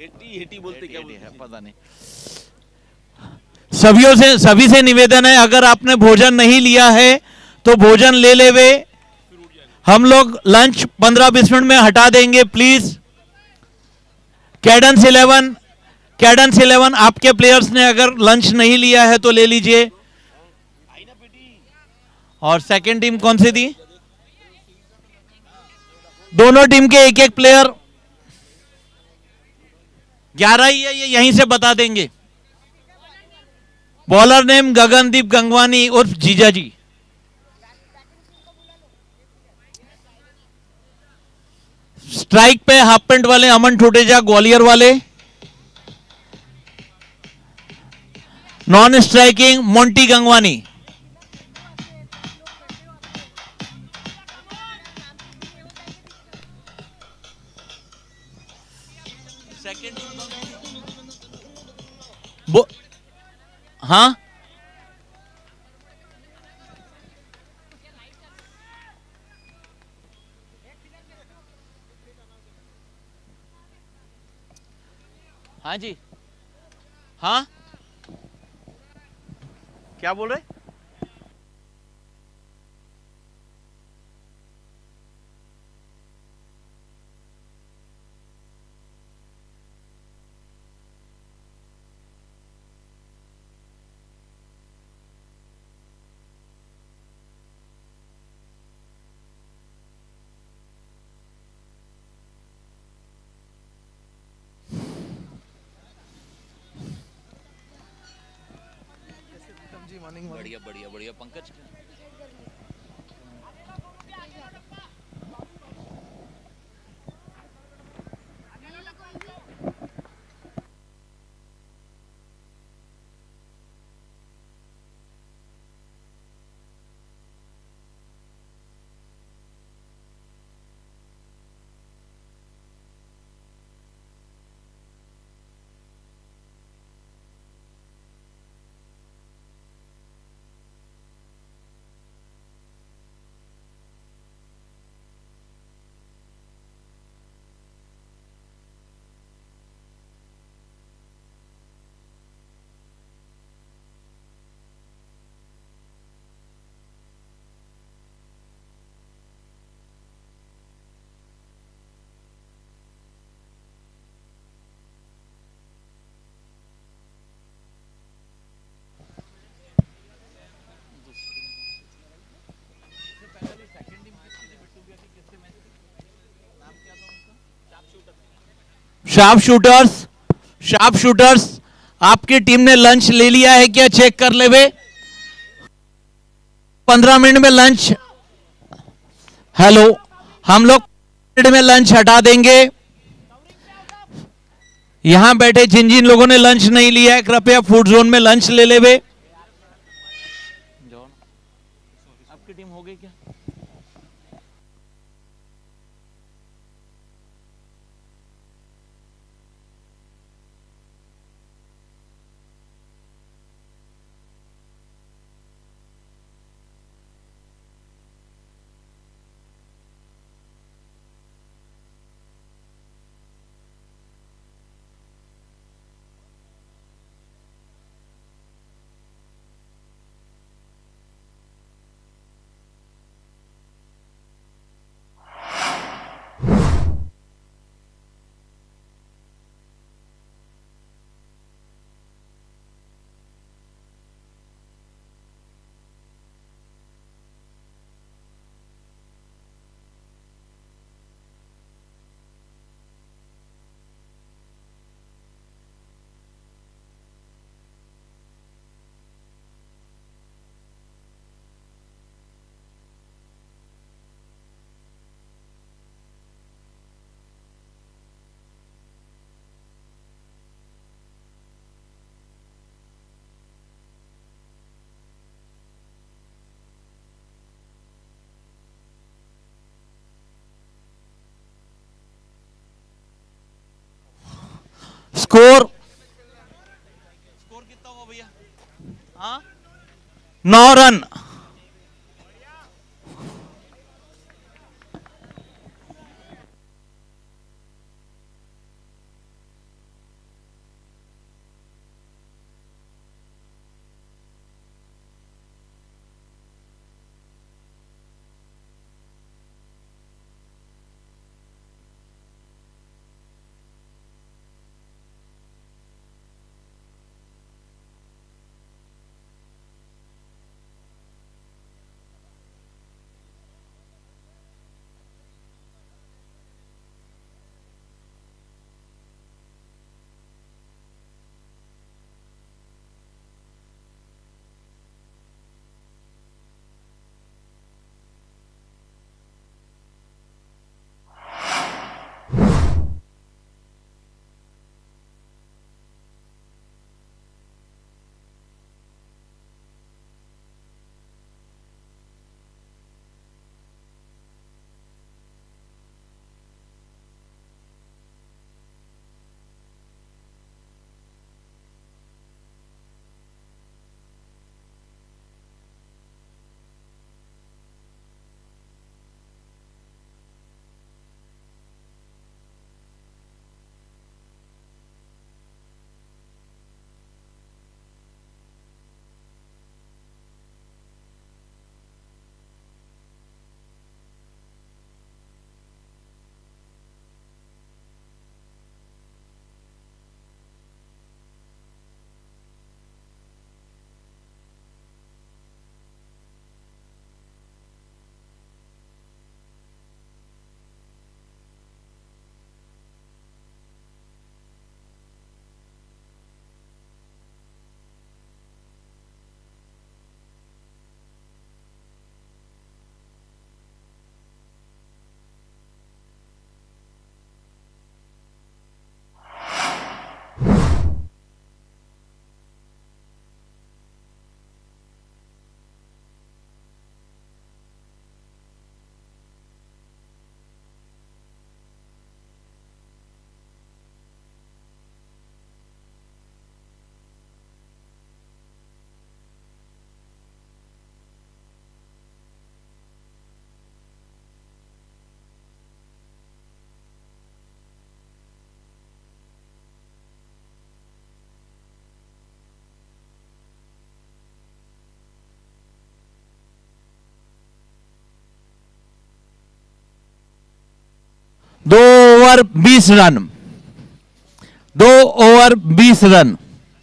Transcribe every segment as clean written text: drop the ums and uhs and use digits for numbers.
80 बोलते क्या बोलते हैं पता नहीं। सभी से निवेदन है, अगर आपने भोजन नहीं लिया है तो भोजन ले लेवे। हम लोग लंच 15-20 मिनट में हटा देंगे प्लीज। कैडेंस 11 आपके प्लेयर्स ने अगर लंच नहीं लिया है तो ले लीजिए। और सेकंड टीम कौन सी थी? दोनों टीम के एक एक प्लेयर, 11 ही है, ये यहीं से बता देंगे। बॉलर नेम गगनदीप गंगवानी उर्फ जीजा जी। स्ट्राइक पे हाफ पेंट वाले अमन ठुटेजा ग्वालियर वाले। Non striking Monty Gangwani. Second हाँ हाँ जी हाँ क्या बोल रहे? बढ़िया बढ़िया बढ़िया पंकज। शार्प शूटर्स आपकी टीम ने लंच ले लिया है क्या? चेक कर ले वे। 15 मिनट में लंच। हेलो, हम लोग मिनट में लंच हटा देंगे। यहां बैठे जिन जिन लोगों ने लंच नहीं लिया है कृपया फूड जोन में लंच ले ले वे। आपकी टीम हो गई क्या? स्कोर कितना हुआ भैया? हाँ 9 run. Over 20 run, 2 over 20 run.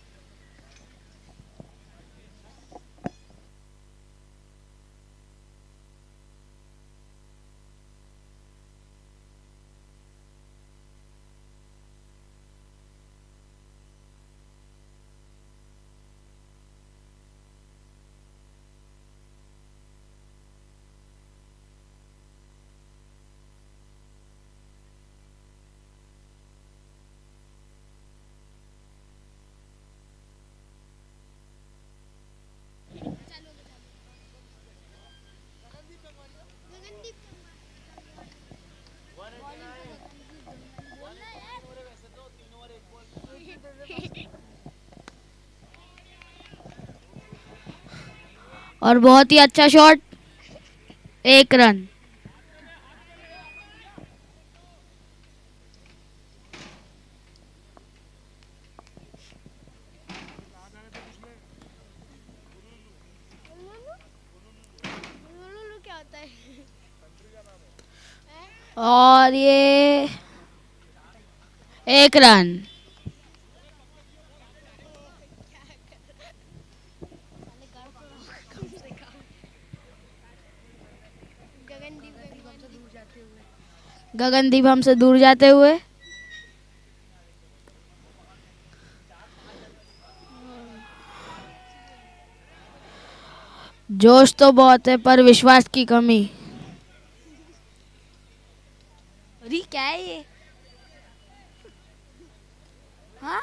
और बहुत ही अच्छा शॉट, 1 रन। क्या होता है? और ये 1 रन। गगनदीप हमसे दूर जाते हुए। जोश तो बहुत है पर विश्वास की कमी। अरे क्या है ये? हाँ?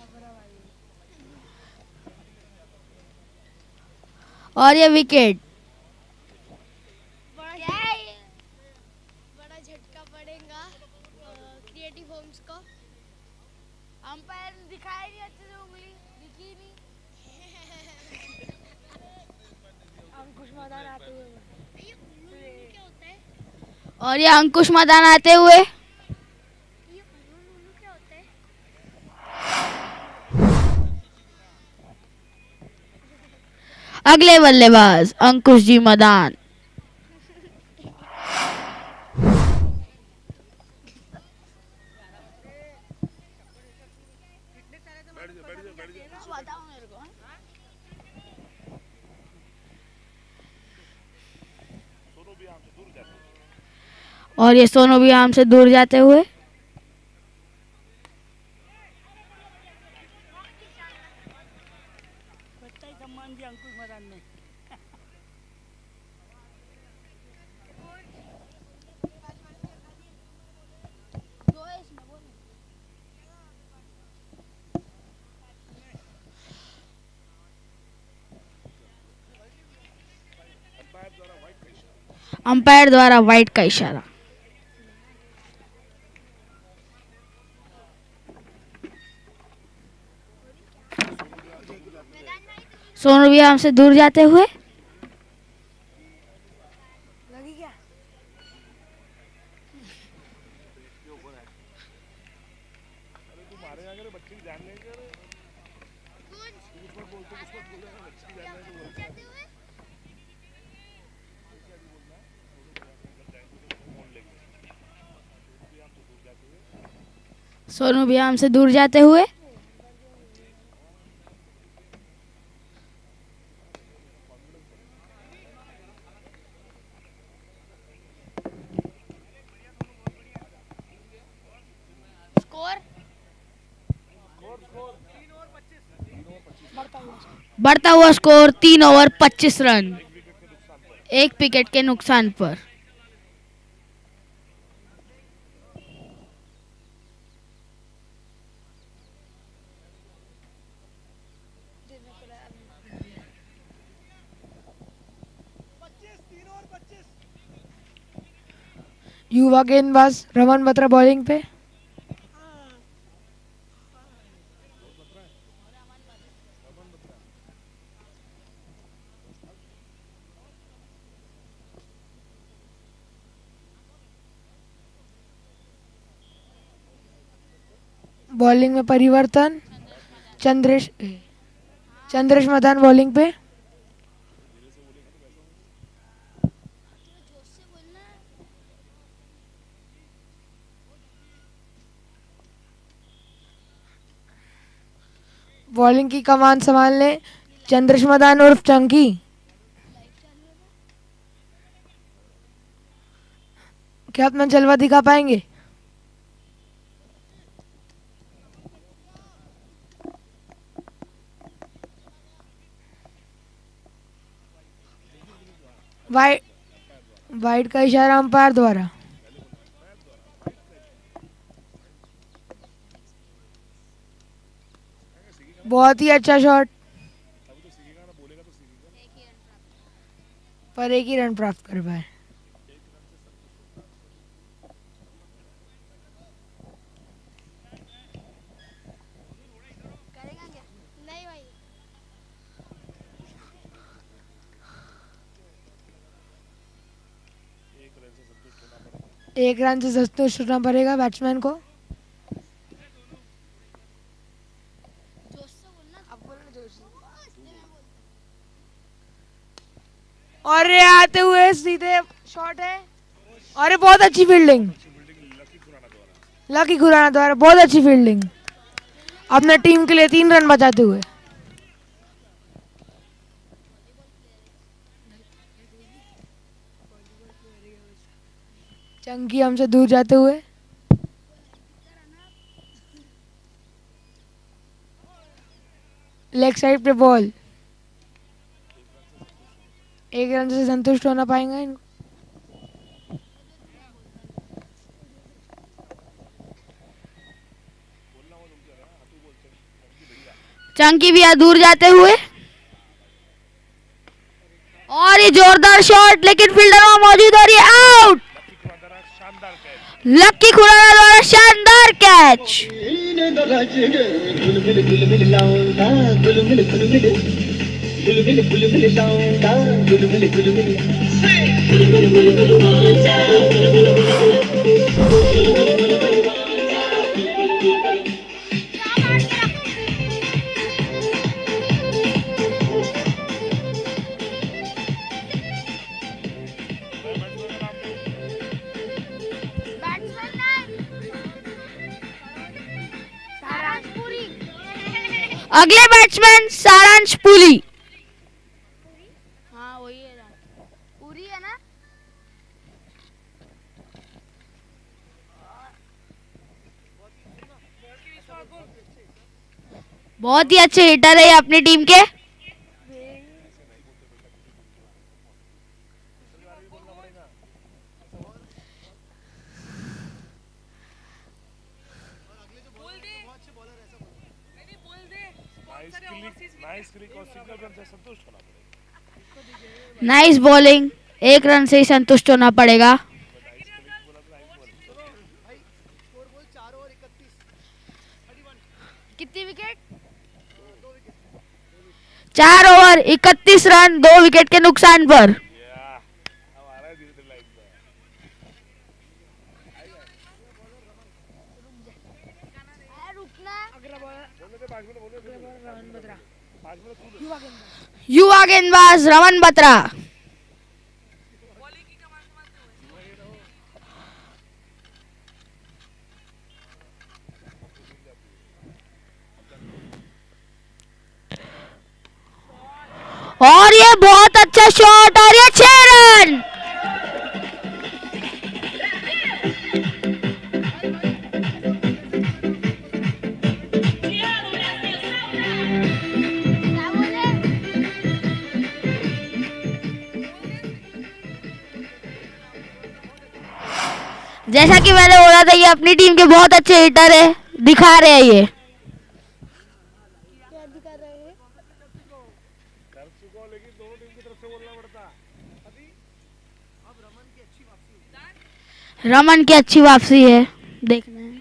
और ये विकेट। बड़ा झटका पड़ेगा क्रिएटिव होम्स को। अंपायर दिखाई नहीं अच्छे से, उंगली दिखी नहीं। अंकुश मैदान आते हुए। क्या होता है? और ये अंकुश मैदान आते हुए। क्या होता है? अगले बल्लेबाज अंकुश जी मैदान। और ये सोनू भी हमसे दूर जाते हुए। अंपायर द्वारा वाइट का इशारा। सोनू भी हमसे दूर जाते हुए। सोनू भी हमसे दूर जाते हुए। स्कोर बढ़ता हुआ स्कोर 3 ओवर 25 रन, 1 विकेट के नुकसान पर। युवा गेंदबाज रमन बत्रा बॉलिंग पे। बॉलिंग में परिवर्तन, चंद्रेश मैदान बॉलिंग पे। बॉलिंग की कमान संभालने चंद्रेश मदान उर्फ चंकी। क्या अपना जलवा दिखा पाएंगे? वाइड वाइड का इशारा अंपायर द्वारा। बहुत ही अच्छा शॉट, पर एक ही रन प्राप्त कर पाए। नहीं भाई। एक रन से संतुष्ट होना पड़ेगा बैट्समैन को। और ये आते हुए सीधे शॉट है, और ये बहुत अच्छी फील्डिंग लकी खुराना द्वारा, बहुत अच्छी फील्डिंग अपने टीम के लिए 3 रन बचाते हुए। चंकी हमसे दूर जाते हुए। लेग साइड पे बॉल, एक रन से संतुष्ट होना पाएंगे इनको। चंकी भी यहाँ दूर जाते हुए, और ये जोरदार शॉट, लेकिन फील्डर वहां मौजूद और ये आउट। लकी खुराना द्वारा शानदार कैच। अगले बैट्समैन सारांश पुरी। हाँ वही है, पुरी है ना। बहुत ही अच्छे हिटर है ये अपनी टीम के। नाइस बॉलिंग, 1 रन से ही संतुष्ट होना पड़ेगा। कितनी विकेट? 4 ओवर 31 रन, 2 विकेट के नुकसान पर। युवा गेंदबाज रमन बत्रा। और ये बहुत अच्छा शॉट, और ये 6 रन। जैसा कि मैंने बोला था, ये अपनी टीम के बहुत अच्छे हिटर है, दिखा रहे हैं ये। क्या दिखा रहे हैं? रमन की अच्छी वापसी है, देखना है।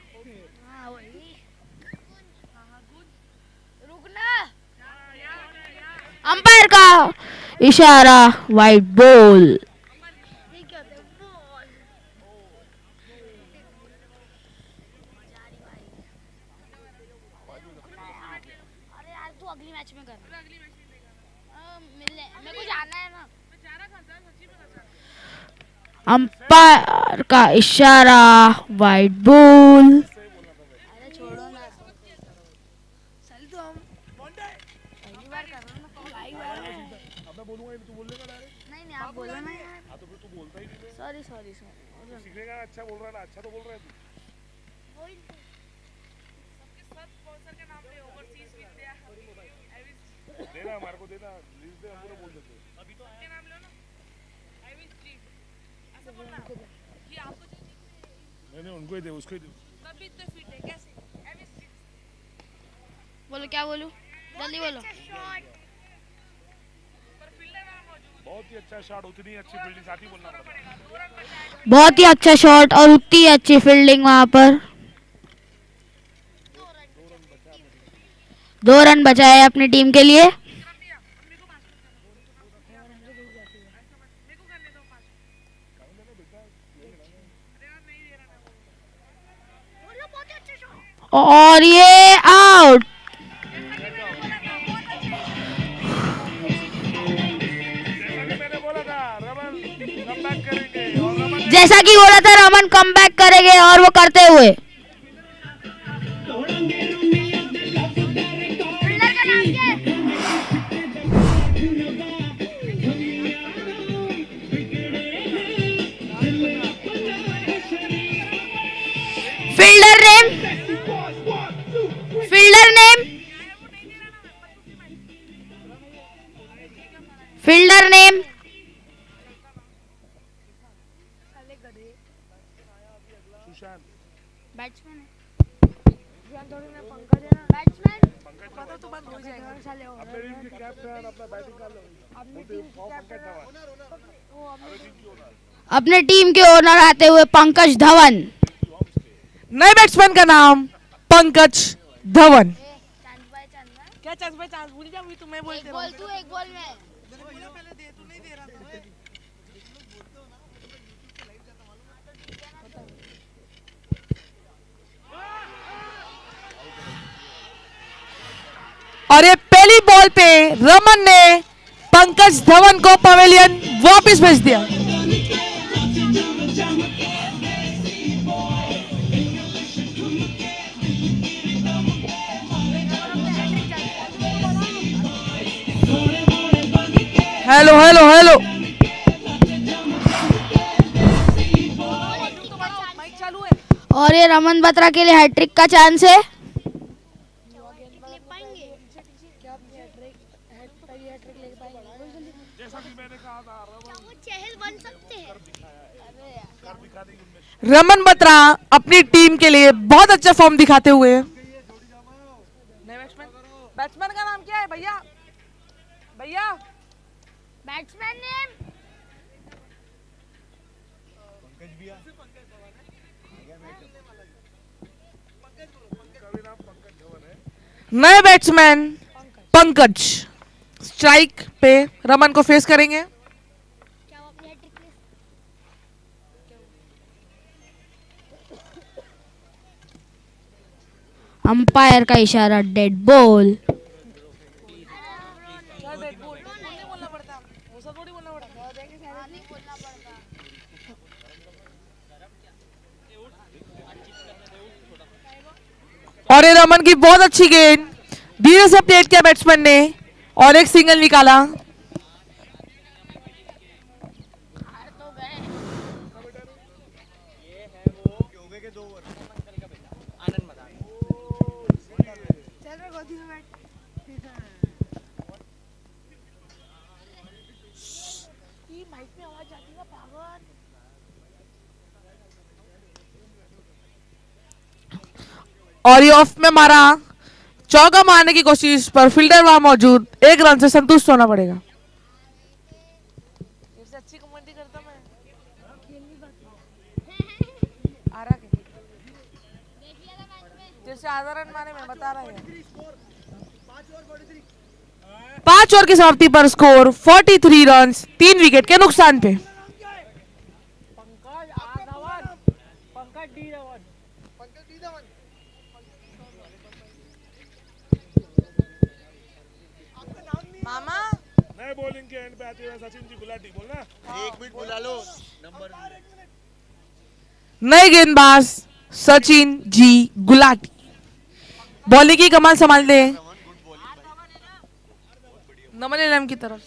अंपायर का इशारा, वाइड बॉल। अगली मैच में करना, मेरे को जाना है ना। अंपायर का इशारा, वाइड बॉल। नहीं आप बोलो ना यार। तो फिर तू बोलता ही नहीं। सॉरी सीखने का अच्छा बोल रहा है ना, अच्छा तो बोल रहा है तू। देना हमारे को, देना लिस्ट दे, हम पूरा बोल देते हैं। अभी तो नाम लो ना, आई विल जी ऐसा बोलना कि आपको नहीं उनको ही दे, उसको ही दे। तभी तो फिट है कैसे आई विल जी। बोलो क्या बोलूं, जल्दी बोलो। बहुत ही अच्छा शॉट, उतनी अच्छी फील्डिंग साथ ही बोलना पड़ेगा। बहुत ही अच्छा शॉट और उतनी अच्छी फील्डिंग वहां पर। 2 रन बचाए अपनी टीम के लिए। और ये आउट। जैसा कि बोला था रमन कमबैक करेंगे और वो करते हुए। Fielder name, fielder name, fielder name. Batsman अपने टीम के ओनर आते हुए पंकज धवन। नए बैट्समैन का नाम पंकज धवन। क्या चांस बाय चांस भूल जा, भी तुम्हें बोलते रहो। एक बॉल में पहले दे, तू नहीं दे रहा था। और ये पहली बॉल पे रमन ने पंकज धवन को पवेलियन वापस भेज दिया। हेलो हेलो हेलो, और ये रमन बत्रा के लिए हैट्रिक का चांस है। रमन बत्रा अपनी टीम के लिए बहुत अच्छा फॉर्म दिखाते हुए। बैट्समैन का नाम क्या है भैया? भैया बैट्समैन नेम नए बैट्समैन पंकज स्ट्राइक पे रमन को फेस करेंगे। अंपायर का इशारा, डेड बॉल। और ये रमन की बहुत अच्छी गेंद धीरे से प्लेट किया बैट्समैन ने और एक सिंगल निकाला। और ये ऑफ में मारा, चौका मारने की कोशिश पर फील्डर वहां मौजूद, 1 रन से संतुष्ट होना पड़ेगा। अच्छी कमेंट्री करता मैं। आ रहा क्या? जैसे आधा रन मारे मैं बता रहा है। 5 ओवर की समाप्ति पर स्कोर 43 रन, 3 विकेट के नुकसान पे। मामा नए बॉलिंग के एंड पे आते हुए सचिन जी गुलाटी बोलना। 1 मिनट बुला लो नंबर। नए गेंदबाज सचिन जी गुलाटी बॉलिंग की कमान संभाल दे। नमन इलम की तरफ से।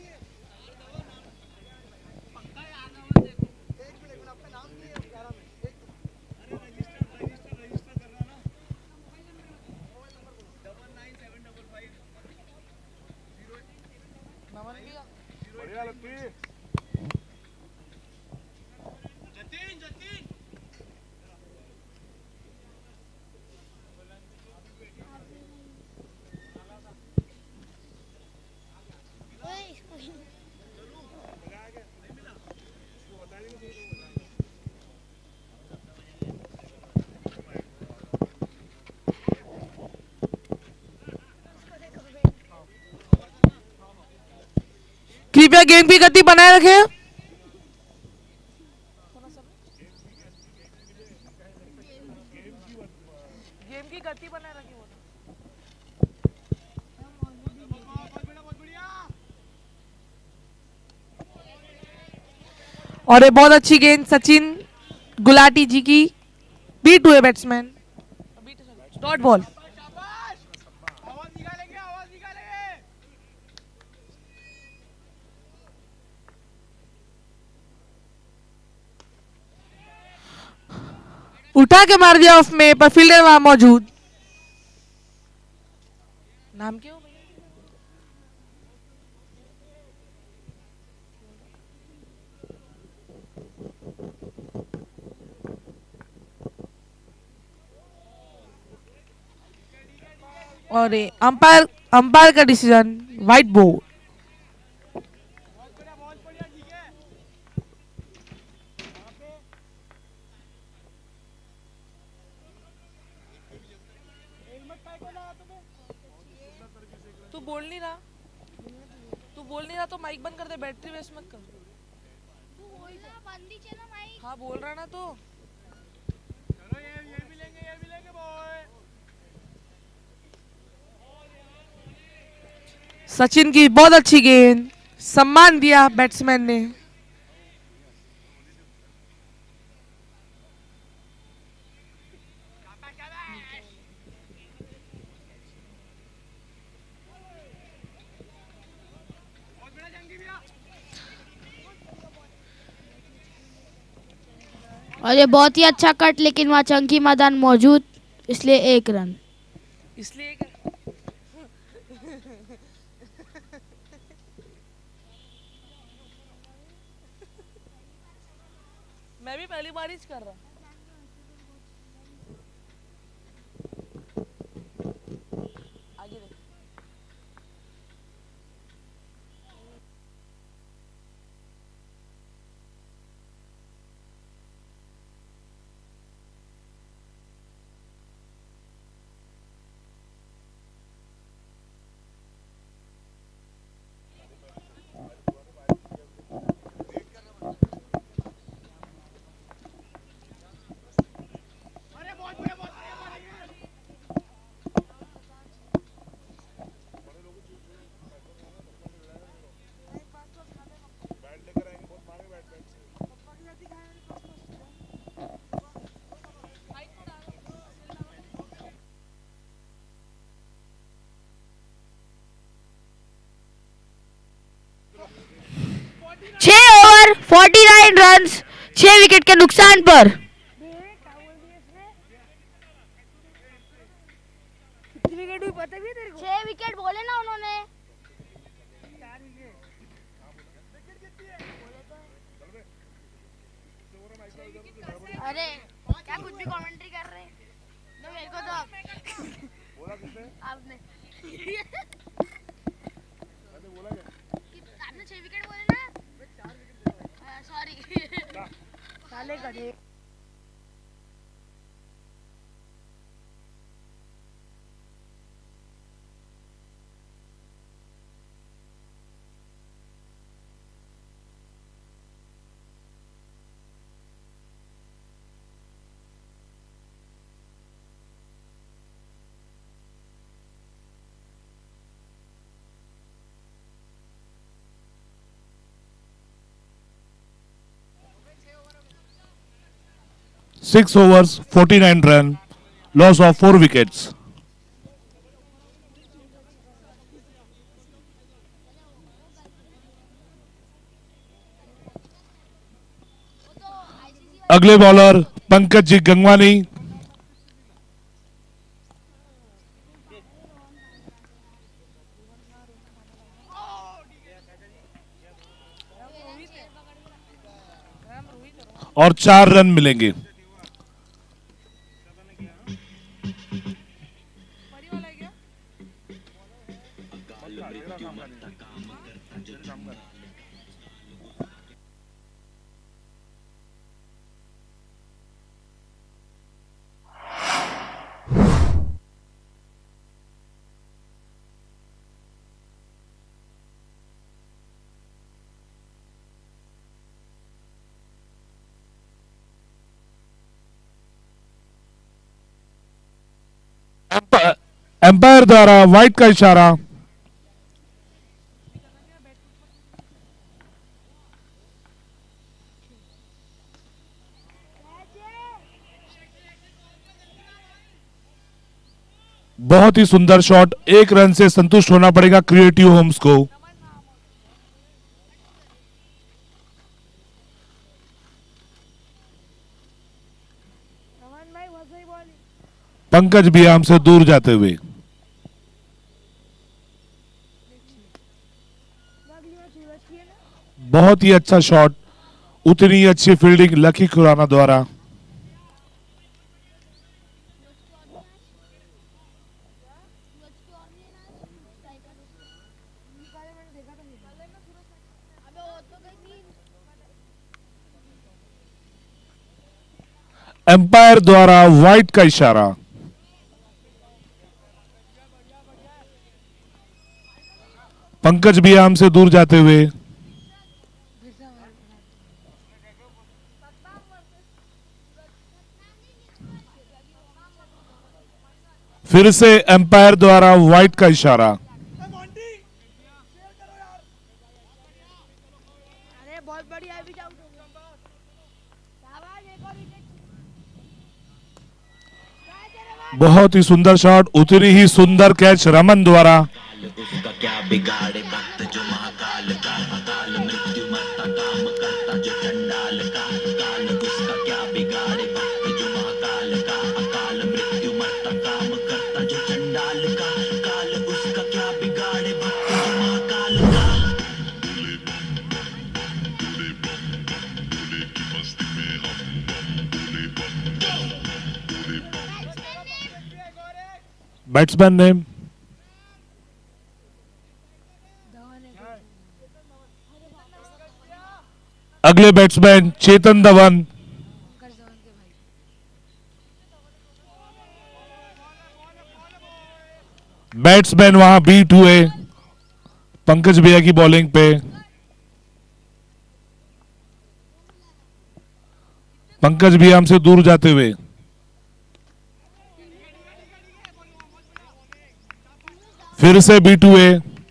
ओए, इसको कृपया गेम की गति बनाए रखें। गेम की गति बनाए रखें। और ये बहुत अच्छी गेंद सचिन गुलाटी जी की, बीट हुए बैट्समैन, डॉट बॉल। उठा के मार दिया ऑफ में, पर फील्डर वहां मौजूद। नाम क्या हो भैया? और अंपायर का डिसीजन व्हाइट बोर्ड। तू बोल नहीं रहा तो माइक बंद कर दे, बैटरी वेस्ट मत कर। तू बोलना बंद ही चला माइक। हाँ बोल रहा ना तो। चलो ये भी लेंगे बॉय। सचिन की बहुत अच्छी गेंद, सम्मान दिया बैट्समैन ने। और ये बहुत ही अच्छा कट, लेकिन वहाँ चंकी मैदान मौजूद, इसलिए 1 रन। इसलिए मैं भी पहली बार ही कर रहा। आगे देख। छह ओवर 49 रन, 6 विकेट के नुकसान पर। पता भी है तेरे को? 6 विकेट बोले ना उन्होंने। अरे क्या कुछ भी कमेंट्री कर रहे हैं? तो मेरे को तो बोला किसने? आपने बोला क्या? आपने 6 विकेट बोले ना? 4 विकेट। सॉरी। साले गधे। Six overs, 49 run, loss of 4 wickets. अगले बॉलर पंकज जी गंगवानी। और 4 रन मिलेंगे। एम्पायर द्वारा वाइट का इशारा। बहुत ही सुंदर शॉट, 1 रन से संतुष्ट होना पड़ेगा क्रिएटिव होम्स को। पंकज बियाम से दूर जाते हुए। बहुत ही अच्छा शॉट, उतनी अच्छी फील्डिंग लकी खुराना द्वारा। एम्पायर द्वारा वाइट का इशारा। पंकज बियाम से दूर जाते हुए। फिर से एम्पायर द्वारा वाइट का इशारा। अरे बहुत बढ़िया है, भी आउट हो गया। शाबाश, एक और विकेट। बहुत ही सुंदर शॉट, उतनी ही सुंदर कैच रमन द्वारा। उसका क्या बिगाड़े वक्त जो महाकाल का, अकाल मृत्यु मरता काम करता जो चंडाल का। काल उसका क्या बिगाड़े वक्त जो महाकाल का, अकाल मृत्यु मरता काम करता जो चंडाल का। काल उसका क्या बिगाड़े वक्त जो महाकाल का। बैट्समैन नेम अगले बैट्समैन चेतन धवन। बैट्समैन वहां बीट हुए पंकज भैया की बॉलिंग पे। पंकज भैया हमसे दूर जाते हुए। फिर से बीट हुए।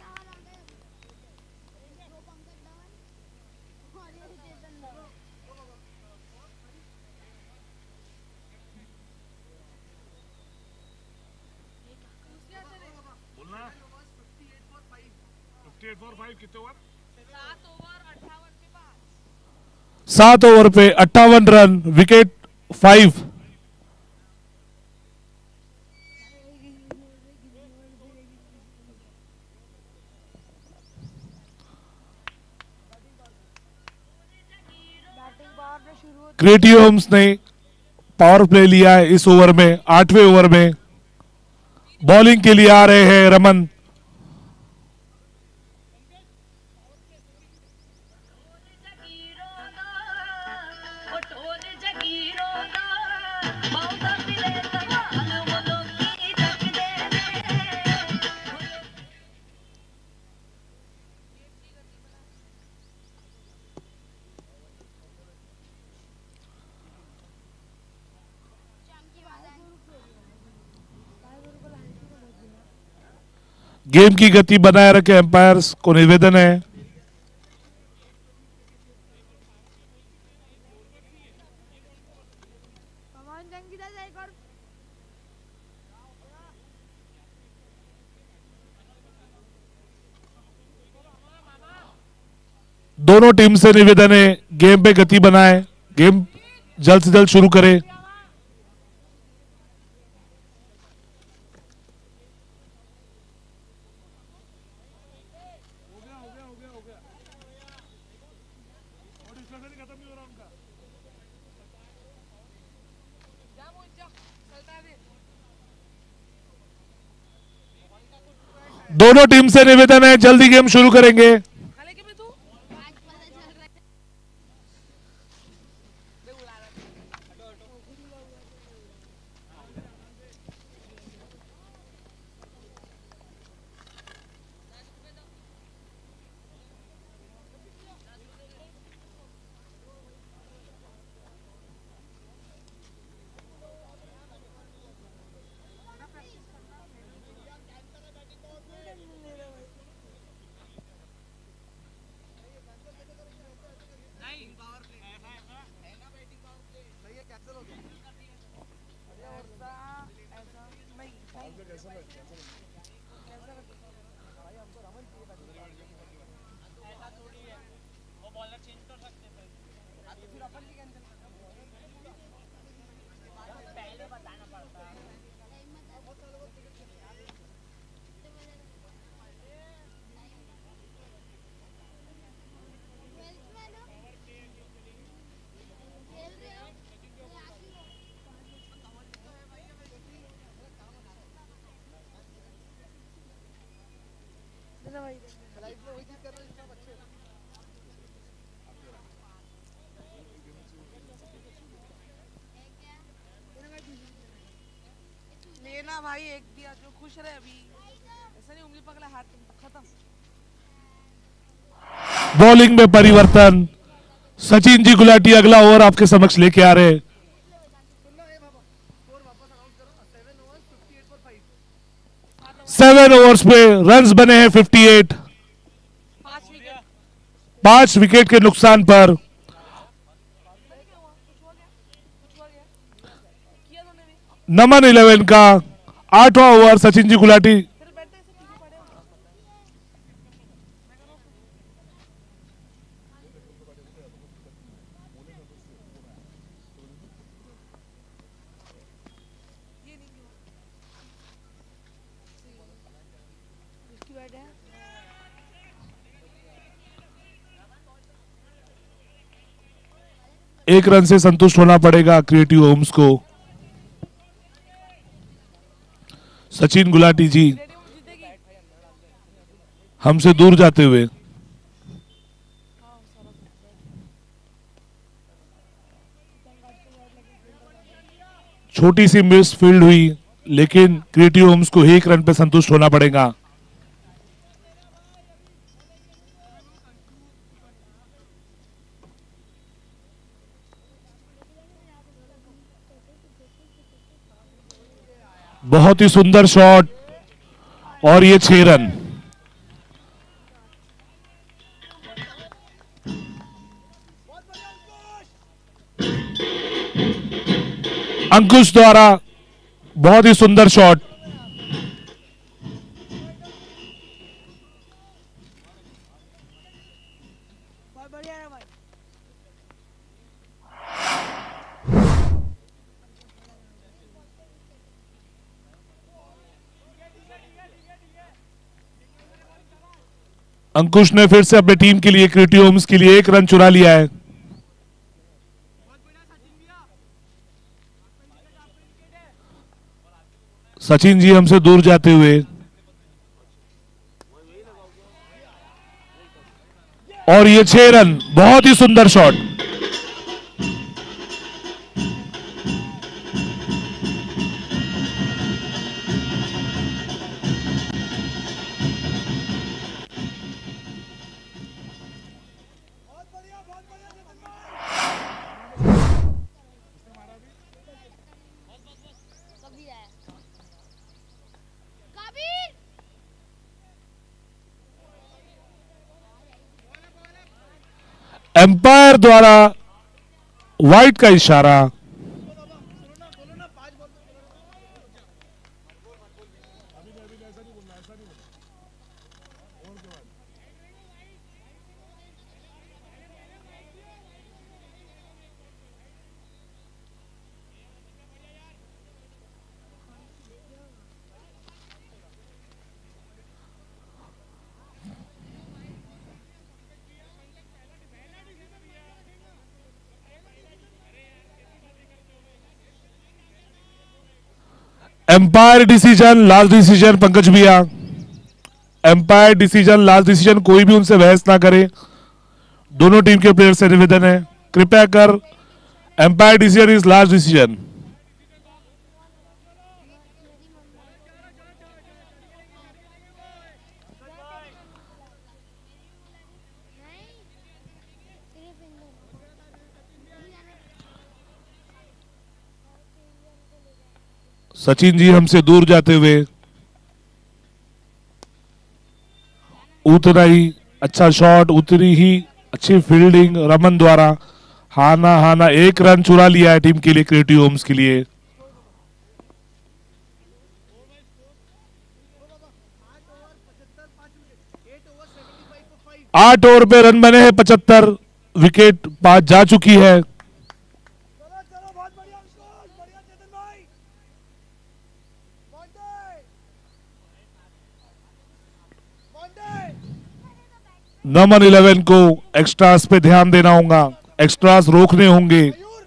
कितने ओवर? 7 ओवर पे 58 रन, विकेट 5। क्रिएटिव होम्स ने पावर प्ले लिया है इस ओवर में। 8वें ओवर में बॉलिंग के लिए आ रहे हैं रमन। गेम की गति बनाए रखे एम्पायर्स को निवेदन है। दोनों टीम से निवेदन है गेम पे गति बनाए। गेम जल्द से जल्द शुरू करें। दोनों टीम से निवेदन है, जल्दी गेम शुरू करेंगे। लेना भाई, एक दिया जो खुश रहे। अभी ऐसा नहीं उंगली पकड़ा हाथ खत्म। बॉलिंग में परिवर्तन, सचिन जी गुलाटी अगला ओवर आपके समक्ष लेके आ रहे हैं। 7 ओवर्स पे रन्स बने हैं 58। 5 विकेट के नुकसान पर नमन 11 का 8वां ओवर सचिन जी गुलाटी। एक रन से संतुष्ट होना पड़ेगा क्रिएटिव होम्स को। सचिन गुलाटी जी हमसे दूर जाते हुए। छोटी सी मिस फील्ड हुई, लेकिन क्रिएटिव होम्स को 1 रन पे संतुष्ट होना पड़ेगा। बहुत ही सुंदर शॉट और ये 6 रन। अंकुश द्वारा बहुत ही सुंदर शॉट। अंकुश ने फिर से अपने टीम के लिए, क्रिएटिव होम्स के लिए 1 रन चुरा लिया है। सचिन जी हमसे दूर जाते हुए और ये 6 रन, बहुत ही सुंदर शॉट। एम्पायर द्वारा वाइड का इशारा। Umpire decision, last decision Pankaj भैया। एम्पायर डिसीजन, लास्ट डिसीजन, कोई भी उनसे बहस ना करे। दोनों टीम के प्लेयर से निवेदन है, कृपया कर, umpire decision is last decision. Sachin ji हमसे दूर जाते हुए, उतना ही अच्छा शॉट, उतनी ही अच्छी फील्डिंग रमन द्वारा। हाना 1 रन चुरा लिया है टीम के लिए, क्रिएटिव होम्स के लिए। 8 ओवर पे रन बने हैं 75, विकेट 5 जा चुकी है। नमन 11 को एक्स्ट्रास पे ध्यान देना होगा, एक्स्ट्रास रोकने होंगे।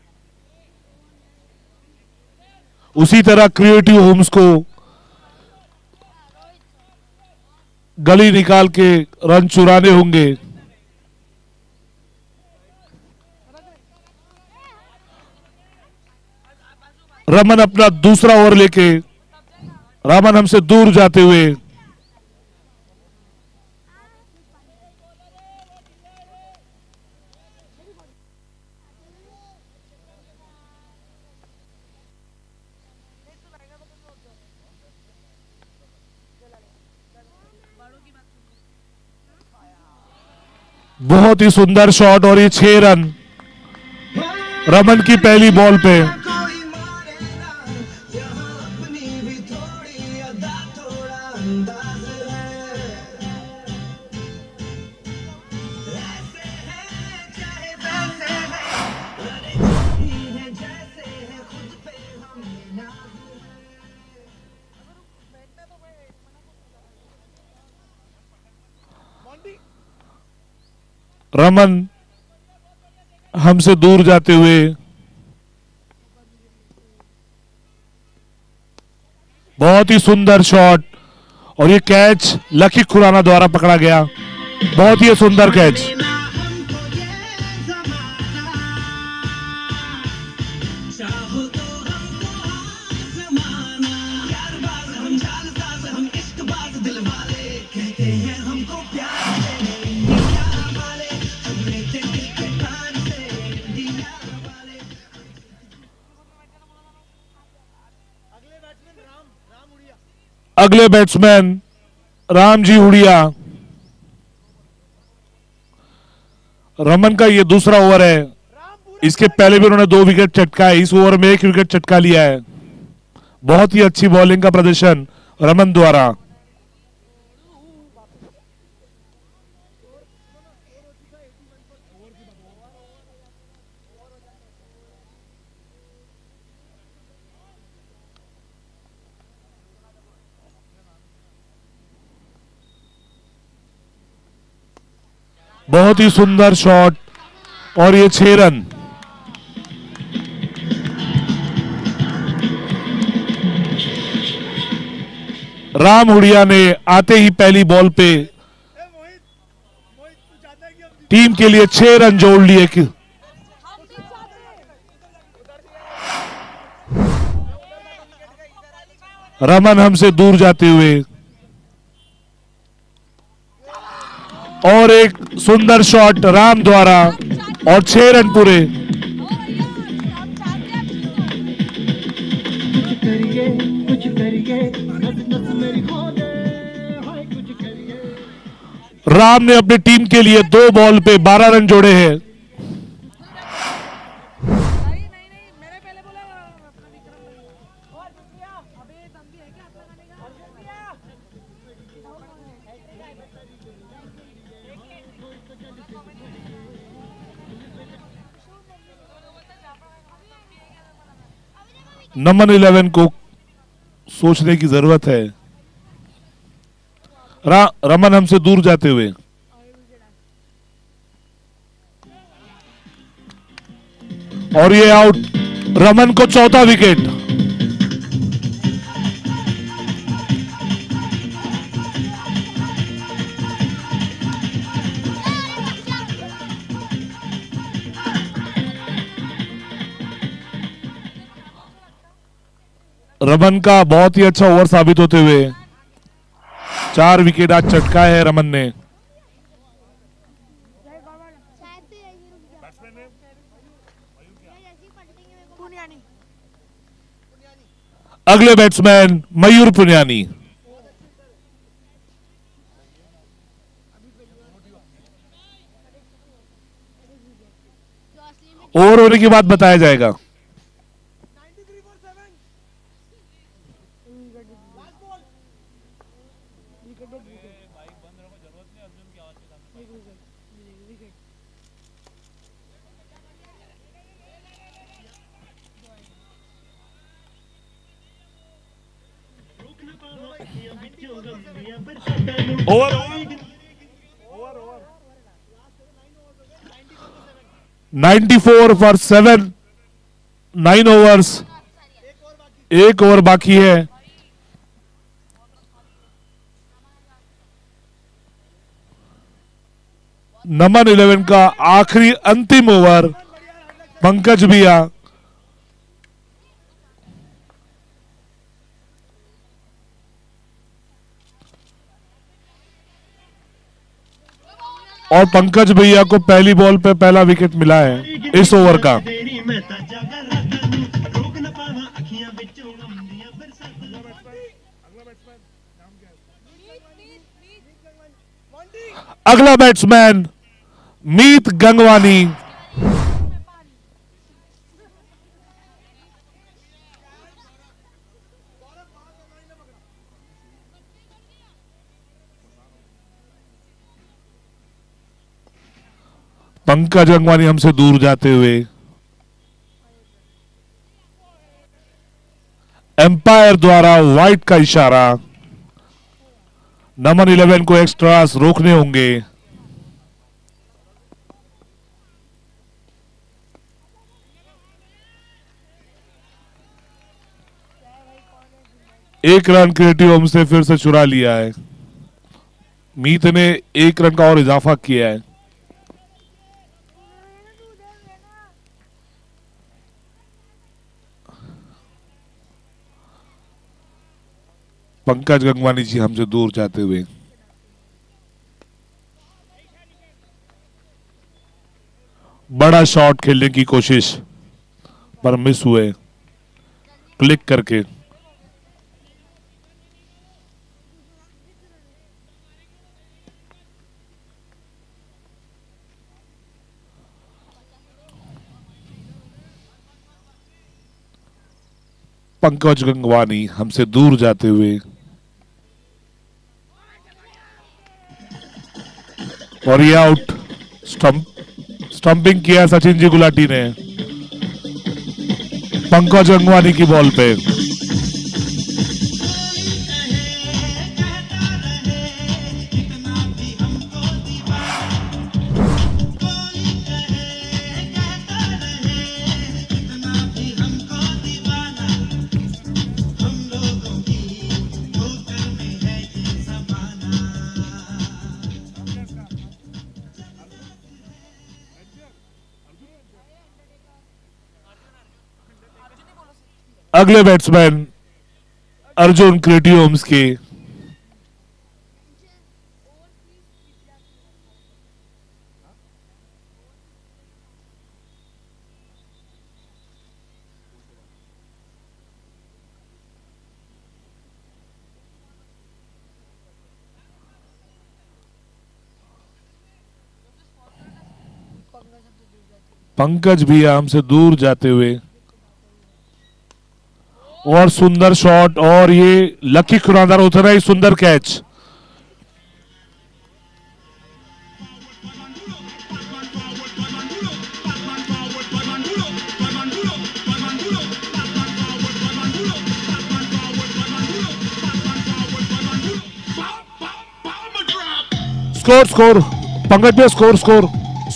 उसी तरह क्रिएटिव होम्स को गली निकाल के रन चुराने होंगे। रमन अपना दूसरा ओवर लेके, रमन हमसे दूर जाते हुए, बहुत ही सुंदर शॉट और ये 6 रन रमन की पहली बॉल पे। रमन हमसे दूर जाते हुए, बहुत ही सुंदर शॉट और ये कैच लकी खुराना द्वारा पकड़ा गया। बहुत ही सुंदर कैच। अगले बैट्समैन रामजी हुडिया। रमन का ये दूसरा ओवर है, इसके पहले भी उन्होंने 2 विकेट चटकाए, इस ओवर में 1 विकेट चटका लिया है। बहुत ही अच्छी बॉलिंग का प्रदर्शन रमन द्वारा। बहुत ही सुंदर शॉट और ये 6 रन। राम हुडिया ने आते ही पहली बॉल पे टीम के लिए 6 रन जोड़ लिए। रमन हमसे दूर जाते हुए और एक सुंदर शॉट राम द्वारा और 6 रन पूरे। राम ने अपनी टीम के लिए 2 बॉल पे 12 रन जोड़े हैं। नमन 11 को सोचने की जरूरत है। रमन हमसे दूर जाते हुए और ये आउट। रमन को 4था विकेट। रमन का बहुत ही अच्छा ओवर साबित होते हुए 4 विकेट आज चटका है रमन ने। अगले बैट्समैन मयूर पुनियानी। ओवर होने के बाद बताया जाएगा। ओवर 94 फॉर 7, 9 ओवर्स, 1 ओवर बाकी है। नमन 11 का आखिरी अंतिम ओवर, पंकज भैया। और पंकज भैया को पहली बॉल पे पहला विकेट मिला है इस ओवर का। अगला बैट्समैन मीत गंगवानी। पंकज गंगवानी हमसे दूर जाते हुए एम्पायर द्वारा वाइट का इशारा। नमन 11 को एक्स्ट्रास रोकने होंगे। एक रन क्रिएटिव होम से फिर से चुरा लिया है। मीत ने 1 रन का और इजाफा किया है। पंकज गंगवानी जी हमसे दूर जाते हुए बड़ा शॉट खेलने की कोशिश पर मिस हुए क्लिक करके। पंकज गंगवानी हमसे दूर जाते हुए और ये आउट। स्टंपिंग किया सचिन जी गुलाटी ने पंकज गंगवानी की बॉल पे। अगले बैट्समैन अर्जुन क्रिएटिव होम्स के। पंकज भी हमसे दूर जाते हुए और सुंदर शॉट और ये लकी खुरादार उतरा ही सुंदर कैच। स्कोर पंकज भैया स्कोर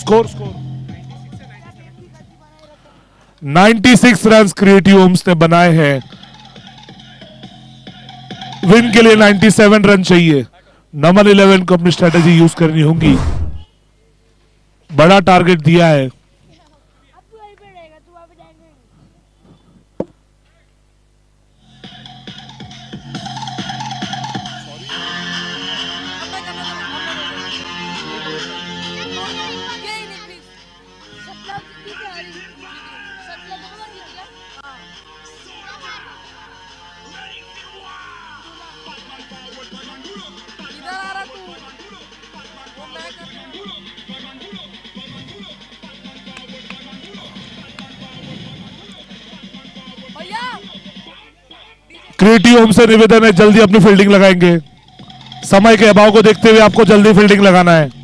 96 रन क्रिएटिव होम्स ने बनाए हैं। विन के लिए 97 रन चाहिए। नंबर 11 को अपनी स्ट्रेटेजी यूज करनी होगी। बड़ा टारगेट दिया है। क्रिएटिव होम से निवेदन है, जल्दी अपनी फील्डिंग लगाएंगे। समय के अभाव को देखते हुए आपको जल्दी फील्डिंग लगाना है।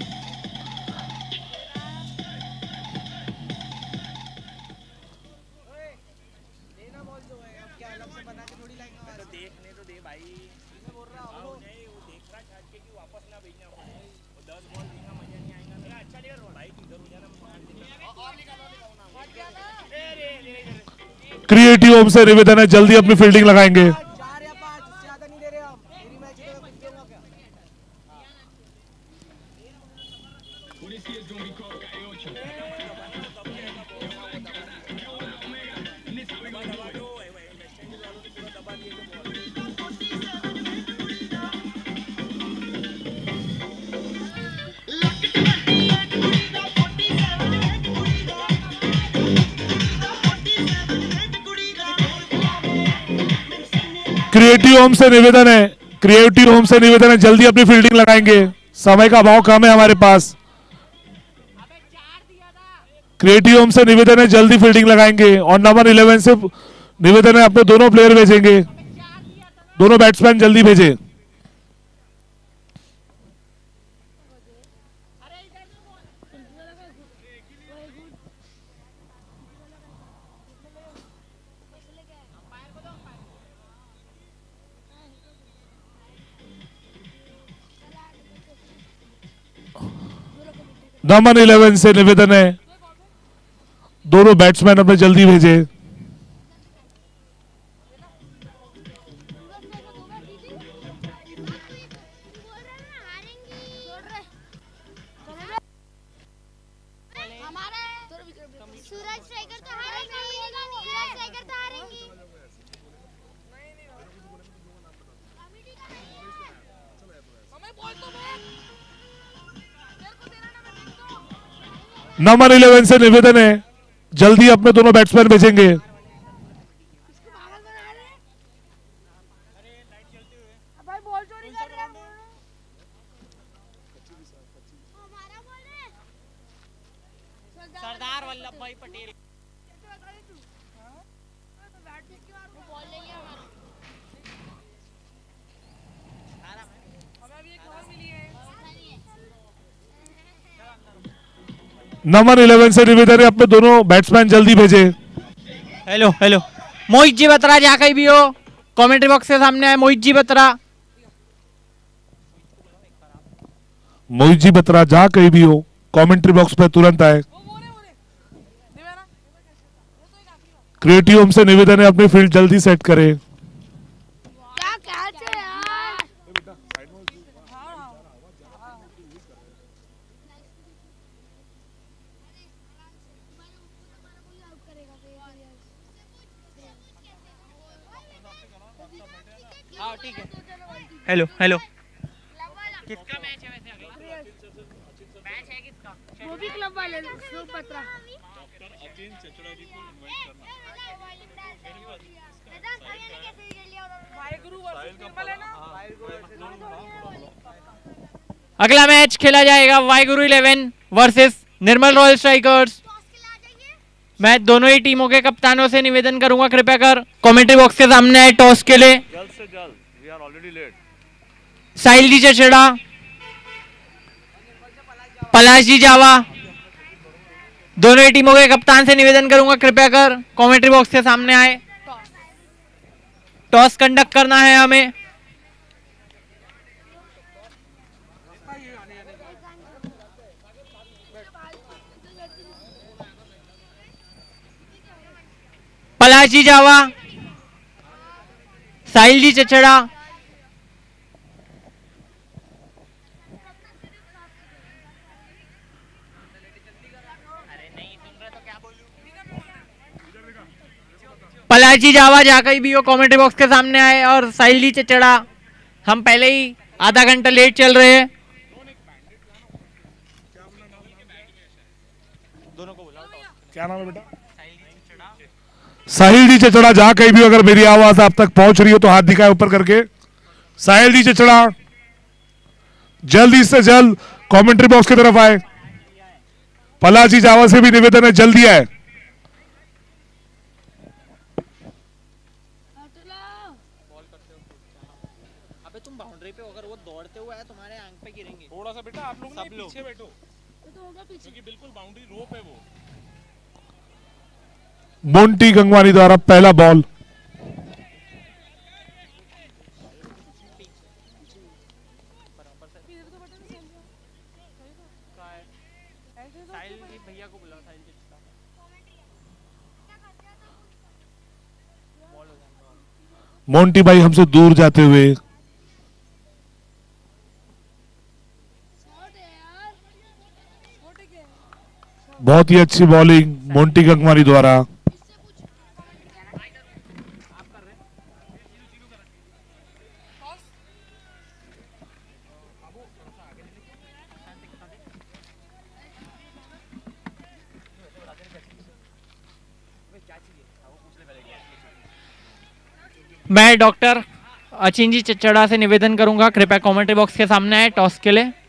क्रिएटिव होम से निवेदन है, जल्दी अपनी फील्डिंग लगाएंगे। क्रिएटिव होम से निवेदन है, क्रिएटिव होम से निवेदन है, जल्दी अपनी फील्डिंग लगाएंगे। समय का अभाव कम है हमारे पास। क्रिएटिव होम से निवेदन है, जल्दी फील्डिंग लगाएंगे। और नंबर 11 से निवेदन है, अपने दोनों प्लेयर भेजेंगे, दोनों बैट्समैन जल्दी भेजे। नंबर 11 से निवेदन है, दोनों बैट्समैन अपने जल्दी भेजे। सूरज टाइगर तो हारेंगे, सूरज टाइगर तो हारेंगी। नंबर 11 से निवेदन है, जल्दी अपने दोनों बैट्समैन भेजेंगे। भाई बॉल चोरी कर रहा है। हमारा बॉल है। सरदार वल्लभ भाई पटेल। बॉल ले लिया हमारा। हमें अभी एक और मिली है। नंबर 11 से निवेदन है, अपने दोनों बैट्समैन जल्दी भेजे। हेलो हेलो, मोहित जी बत्रा जहाँ कहीं भी हो, कमेंट्री बॉक्स के सामने आए। मोहित जी बत्रा, मोहित जी बत्रा जहां कहीं भी हो, कमेंट्री बॉक्स पे तुरंत आए। क्रिएटिव होम से निवेदन है, अपनी फील्ड जल्दी सेट करे। क्या कैच है यार। हाँ ठीक है। हेलो हेलो, किसका मैच है वैसे अगला? मैच है किसका? वो भी क्लब वाले सुख पत्रा। अगला मैच खेला जाएगा Waheguru 11 versus Nirmal royal strikers. मैं दोनों ही टीमों के कप्तानों से निवेदन करूंगा, कृपया कर कमेंट्री बॉक्स के सामने आए टॉस के लिए। जल्द से जल्द, we are already late. Sahil ji Chacheda, Palash ji Jawa, दोनों ही टीमों के कप्तान से निवेदन करूंगा, कृपया कर कमेंट्री बॉक्स के सामने आए। टॉस कंडक्ट करना है हमें। पलाश जी जावा, साहिल जी चचेड़ा, पलाश जी जावा जहाँ कहीं भी हो कमेंट्री बॉक्स के सामने आए। और साहिल जी चचेड़ा, हम पहले ही आधा घंटा लेट चल रहे हैं। क्या नाम है बेटा? साहिल जी चचड़ा, जहां कहीं भी अगर मेरी आवाज आप तक पहुंच रही हो तो हाथ दिखाए ऊपर करके। साहिल जी चचड़ा जल्दी से जल्द कमेंट्री बॉक्स की तरफ आए। पलाश जी जावा से भी निवेदन है, जल्दी आए। पीछे बैठो क्योंकि बिल्कुल बाउंड्री रोप है वो। मोंटी गंगवानी द्वारा पहला बॉल। भैया को बुलाओ, मोंटी भाई हमसे दूर जाते हुए। बहुत ही अच्छी बॉलिंग मोंटी गंगवानी द्वारा। मैं डॉक्टर अचिंजी चचड़ा से निवेदन करूंगा, कृपया कमेंट्री बॉक्स के सामने आए टॉस के लिए।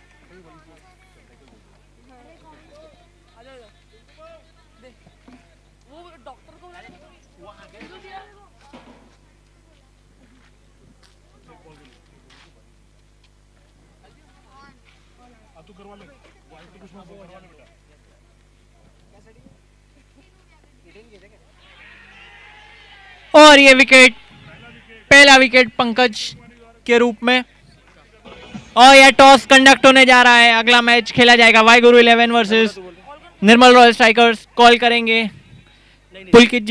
और ये विकेट, पहला विकेट पंकज के रूप में। और यह टॉस कंडक्ट होने जा रहा है। अगला मैच खेला जाएगा Waheguru 11 versus Nirmal royal Strikers. Call करेंगे Pulkit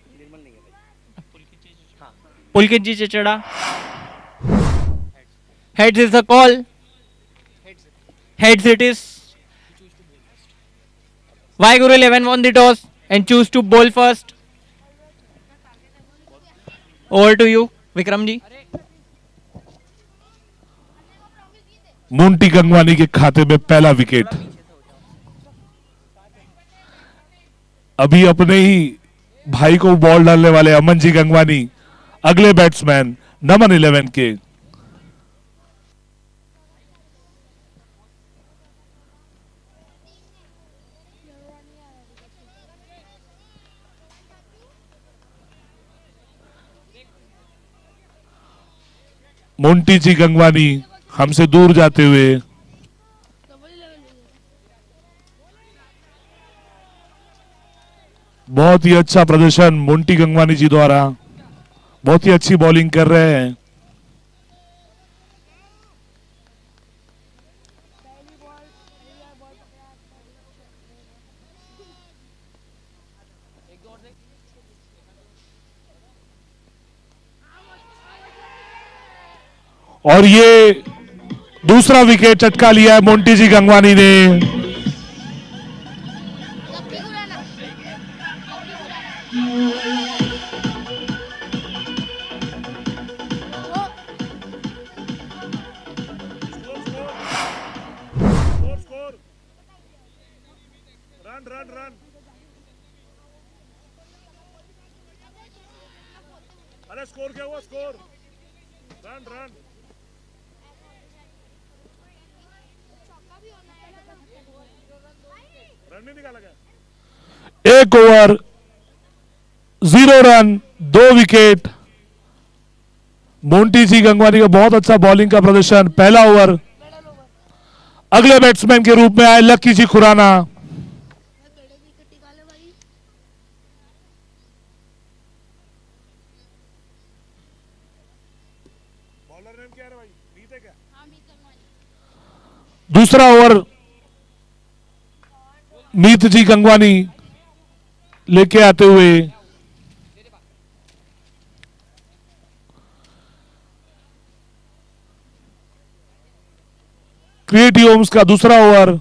ji Chachra. Heads is the call. Heads it is. Waheguru 11 won the toss and choose to bowl first. Over to you, Vikram ji. Monty Gangwani के खाते में पहला विकेट। अभी अपने ही भाई को बॉल डालने वाले अमन जी गंगवानी अगले बैट्समैन नमन 11 के। मोंटी जी गंगवानी हमसे दूर जाते हुए। बहुत ही अच्छा प्रदर्शन मोंटी गंगवानी जी द्वारा। बहुत ही अच्छी बॉलिंग कर रहे हैं। और ये दूसरा विकेट चटका लिया है मोंटी जी गंगवानी ने। रन। अरे स्कोर क्या हुआ? Score run. रन नहीं निकाला गया। 1 over 0 run 2 wicket. Monty ji Gangwani का बहुत अच्छा बॉलिंग का प्रदर्शन। पहला ओवर। अगले बैट्समैन के रूप में आए लक्की जी खुराना। बॉलर नेम क्या है भाई? मीत है क्या? दूसरा ओवर मीत जी गंगवानी लेके आते हुए। क्रिएटिव होम्स का दूसरा over.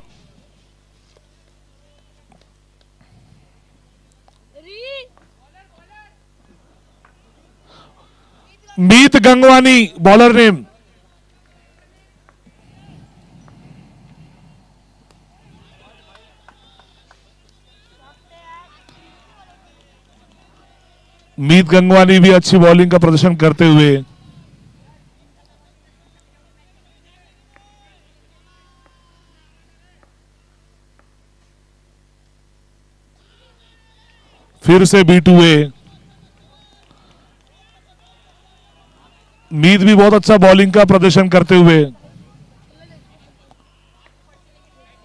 Meet Gangwani bowler name. Meet Gangwani भी अच्छी बॉलिंग का प्रदर्शन करते हुए। फिर से बीट हुए। मीत भी बहुत अच्छा बॉलिंग का प्रदर्शन करते हुए।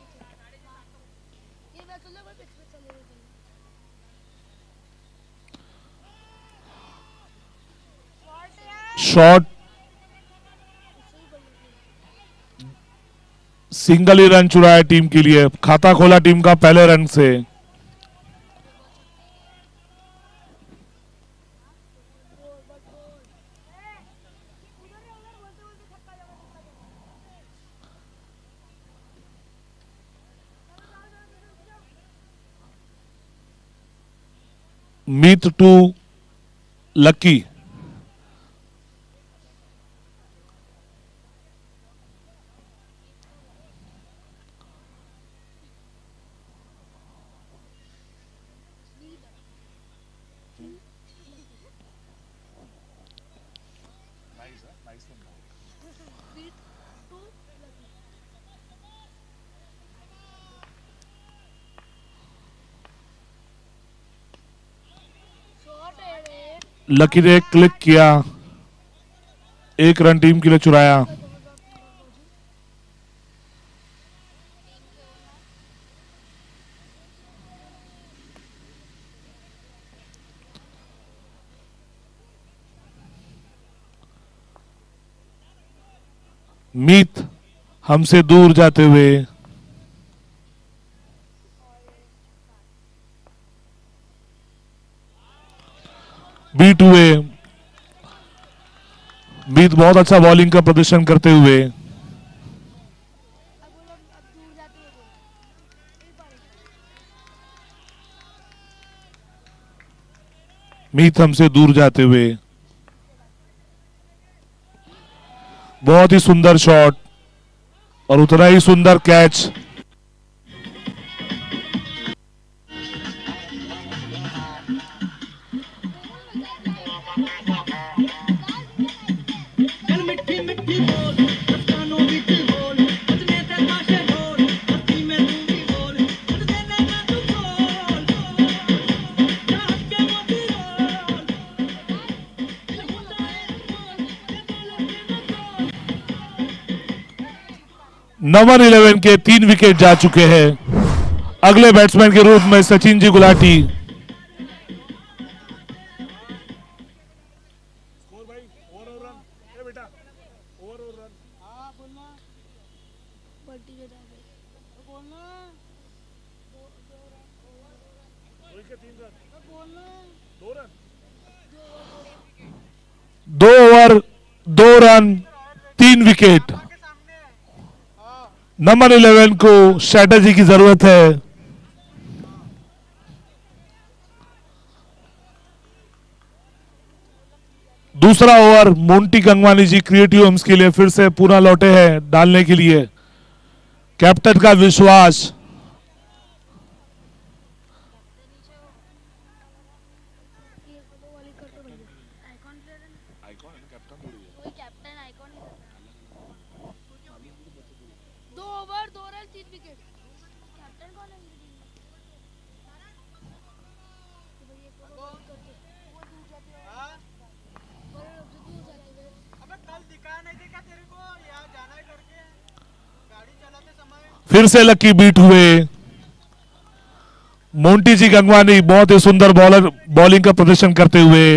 शॉट सिंगल ही रन चुराया टीम के लिए, खाता खोला टीम का पहले रन से। मीत टू लकी। लकी ने क्लिक किया, एक रन टीम के लिए चुराया। मीत हमसे दूर जाते हुए। बीट हुए। मीत बहुत अच्छा बॉलिंग का प्रदर्शन करते हुए। मीत हमसे दूर जाते हुए। बहुत ही सुंदर शॉट और उतना ही सुंदर कैच। नंबर 11 के 3 विकेट जा चुके हैं। अगले बैट्समैन के रूप में सचिन जी गुलाटी। दो ओवर 2 रन 3 विकेट। नंबर 11 को स्ट्रैटेजी की जरूरत है। दूसरा over Monty Gangwani ji Creative Homes के लिए फिर से पुनः लौटे हैं डालने के लिए। कैप्टन का विश्वास। फिर से लकी बीट हुए। मोंटी जी गंगवानी बहुत ही सुंदर बॉलिंग का प्रदर्शन करते हुए।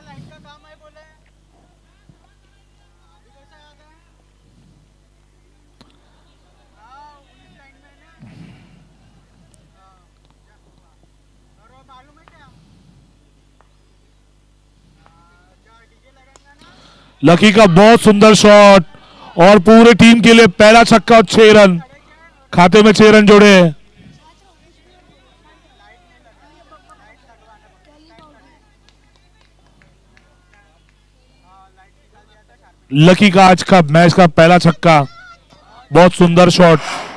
लकी का बहुत सुंदर शॉट और पूरे टीम के लिए पहला छक्का और 6 रन। खाते में 6 रन जोड़े। लकी का आज का मैच का पहला छक्का, बहुत सुंदर शॉट।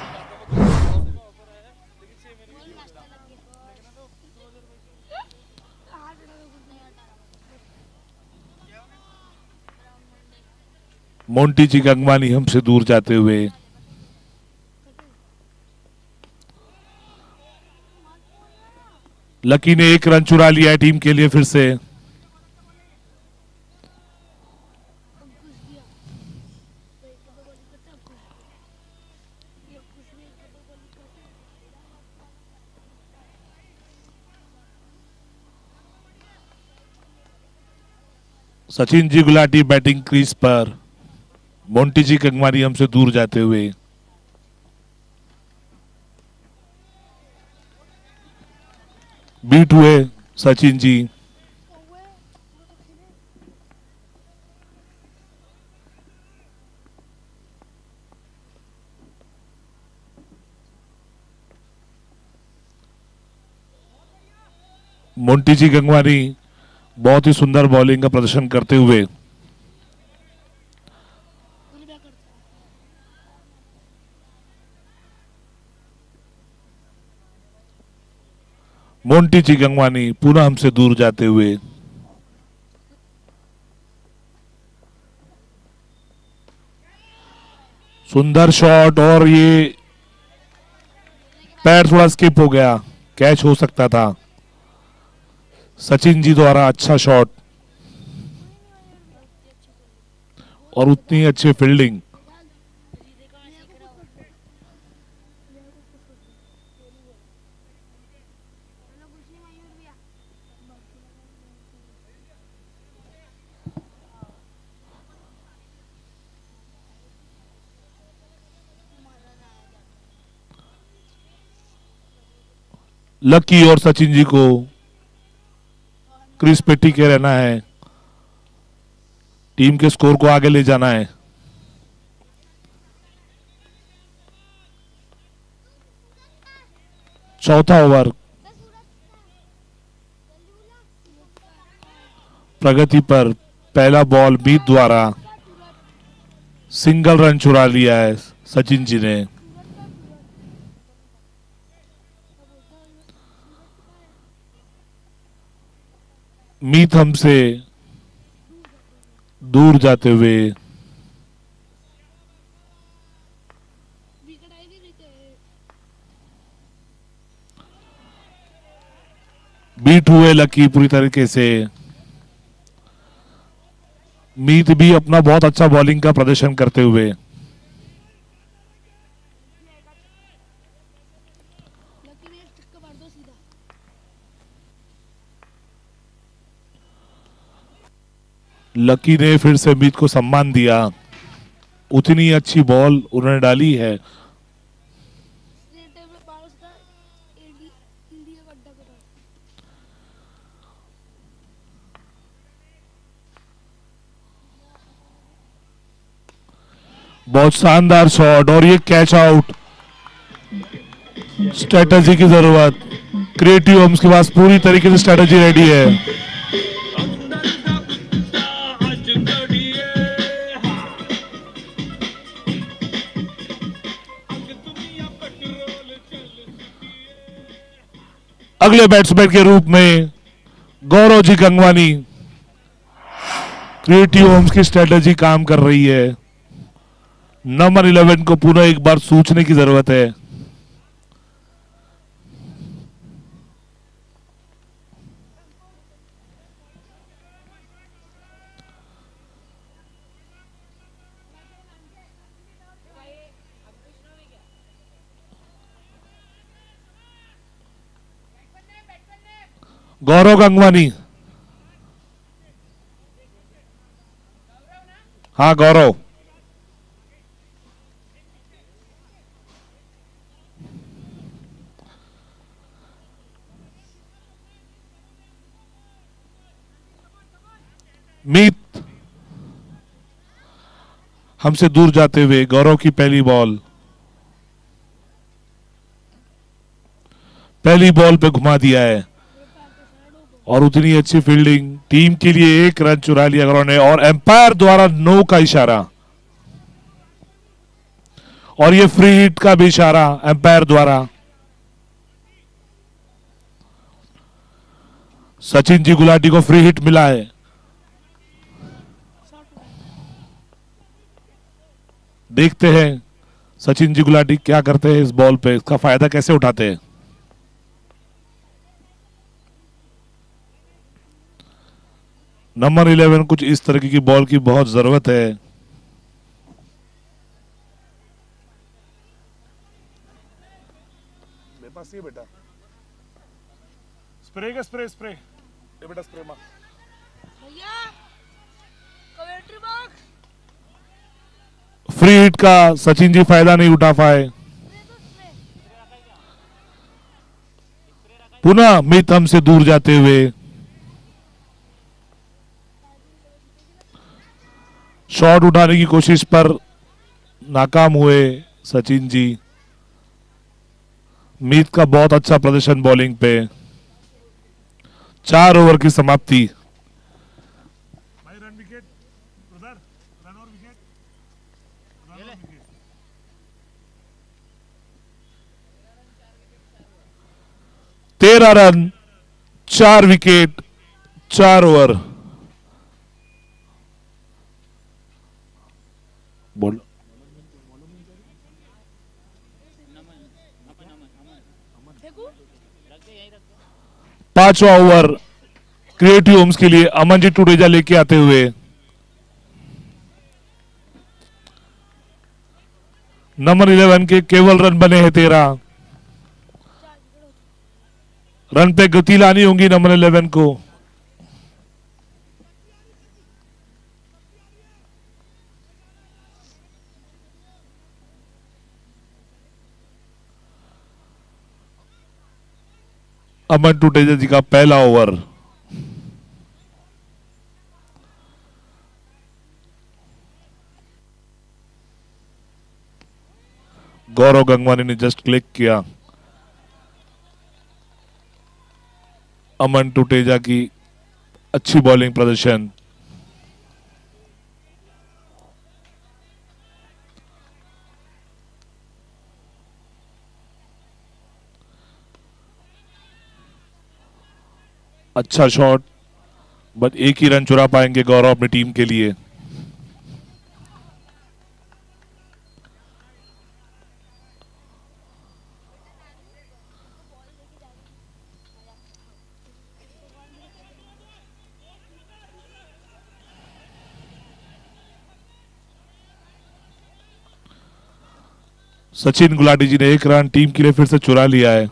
मोंटी जी गंगवानी हमसे दूर जाते हुए। लकी ने 1 रन चुरा लिया है टीम के लिए फिर से। सचिन जी गुलाटी बैटिंग क्रीज पर, मोंटी जी कंगवानी हमसे दूर जाते हुए। बीट हुए सचिन जी। मोंटी जी गंगवानी बहुत ही सुंदर बॉलिंग का प्रदर्शन करते हुए मोंटी जी गंगवानी पुनः हमसे दूर जाते हुए। सुंदर शॉट और ये पैर थोड़ा स्किप हो गया, कैच हो सकता था। सचिन जी द्वारा अच्छा शॉट और उतनी अच्छी फील्डिंग। लकी और सचिन जी को क्रीज पे टिके रहना है, टीम के स्कोर को आगे ले जाना है। चौथा ओवर प्रगति पर पहला बॉल मीत द्वारा सिंगल रन चुरा लिया है सचिन जी ने। मीत हमसे दूर जाते हुए बीट हुए लकी पूरी तरीके से। मीत भी अपना बहुत अच्छा बॉलिंग का प्रदर्शन करते हुए। लकी ने फिर से मीत को सम्मान दिया, उतनी अच्छी बॉल उन्होंने डाली है। बहुत शानदार शॉट और ये कैच आउट। स्ट्रेटजी की जरूरत, क्रिएटिव होम्स के पास पूरी तरीके से स्ट्रेटजी रेडी है। अगले बैट्समैन के रूप में गौरव जी गंगवानी, क्रिएटिव होम्स की स्ट्रेटजी काम कर रही है। नंबर 11 को पुनः एक बार सोचने की जरूरत है। गौरव गंगवानी, हाँ गौरव। मीत हमसे दूर जाते हुए गौरव की पहली बॉल पे घुमा दिया है और उतनी अच्छी फील्डिंग। टीम के लिए एक रन चुरा लिया गौरव ने और एम्पायर द्वारा नो का इशारा और ये फ्री हिट का भी इशारा एम्पायर द्वारा। सचिन जी गुलाटी को फ्री हिट मिला है। देखते हैं सचिन जी गुलाटी क्या करते हैं इस बॉल पे, इसका फायदा कैसे उठाते हैं। नंबर 11 कुछ इस तरह की बॉल की बहुत जरूरत है। मेरे पास ये बेटा स्प्रे का स्प्रे ये बेटा स्प्रे मार। फ्री हिट का सचिन जी फायदा नहीं उठा पाए। पुनः मित हमसे दूर जाते हुए शॉट उठाने की कोशिश पर नाकाम हुए सचिन जी। मीत का बहुत अच्छा प्रदर्शन बॉलिंग पे। 4 ओवर की समाप्ति। भाई रन विकेट उधर, रन और विकेट, रन और विकेट। 13 run 4 wicket 4 over. बोल। पांचवा ओवर क्रिएटिव होम्स के लिए अमनजीत टुडेजा लेके आते हुए नंबर 11 के केवल रन बने हैं 13 रन पे गति लानी होगी नंबर 11 को। अमन टुटेजा जी का पहला ओवर। गौरव गंगवानी ने जस्ट क्लिक किया। अमन टुटेजा की अच्छी बॉलिंग प्रदर्शन। अच्छा शॉट, बट एक ही रन चुरा पाएंगे गौरव अपनी टीम के लिए। सचिन गुलाटी जी ने एक रन टीम के लिए फिर से चुरा लिया है।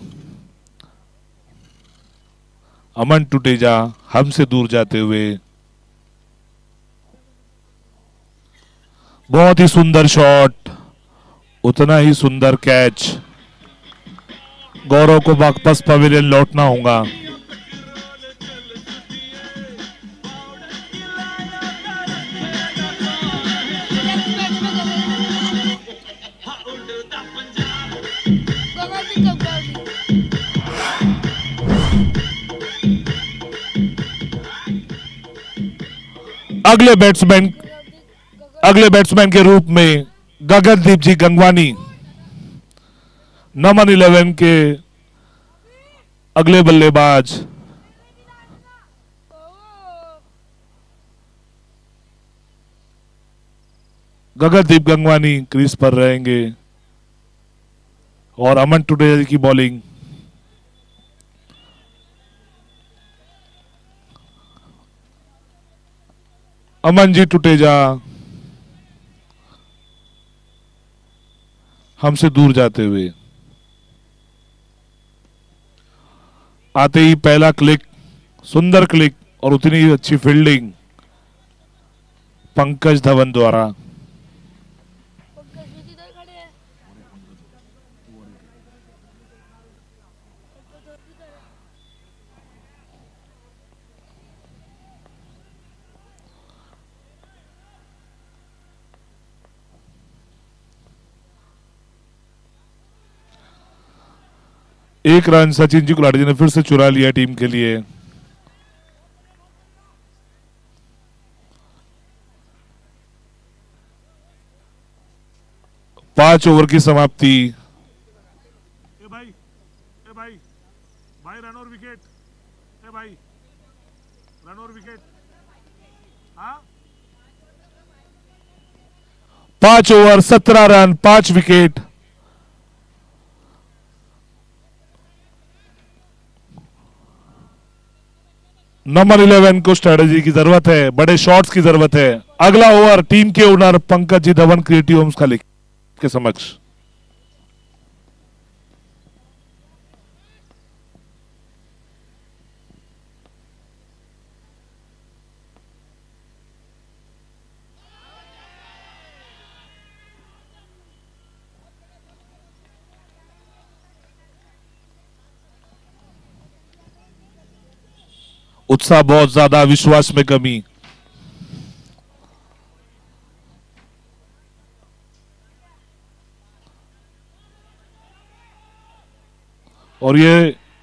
अमन टुटेजा हमसे दूर जाते हुए बहुत ही सुंदर शॉट, उतना ही सुंदर कैच। गौरव को वापस पवेलियन लौटना होगा। अगले बैट्समैन के रूप में गगनदीप जी गंगवानी नंबर 11 के अगले बल्लेबाज। गगनदीप गंगवानी क्रीज पर रहेंगे और अमन टुटेजा की बॉलिंग। अमन जी टुटेजा हमसे दूर जाते हुए आते ही पहला क्लिक, सुंदर क्लिक और उतनी ही अच्छी फील्डिंग पंकज धवन द्वारा। एक रन सचिन जी गुलाटी जी ने फिर से चुरा लिया टीम के लिए। पांच ओवर की समाप्ति। भाई रन और विकेट। भाई रन और विकेट। हाँ 5 ओवर 17 रन 5 विकेट। नंबर 11 को स्ट्रेटेजी की जरूरत है, बड़े शॉट्स की जरूरत है। अगला ओवर टीम के owner Pankaj ji Dhawan Creative Homes का के समक्ष। उत्साह बहुत ज्यादा, विश्वास में कमी। और ये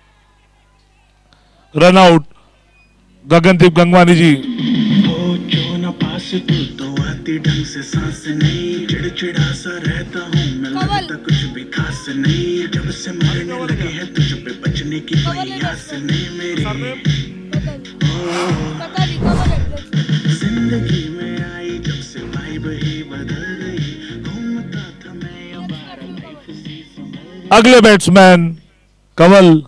रन आउट गगनदीप गंगवानी जी। तू तो आती ढंग से सांस नहीं, चिड़चिड़ा सा रहता हूँ मैं, लगता कुछ भी खास नहीं, जब से मरने लगे हैं तुझ पे बचने की कोई आस नहीं मेरी। जिंदगी में आई जब से वाइब ही बदल गई, घूमता था मैं अब लाइफ सी संभल। अगले बैट्समैन कंवल।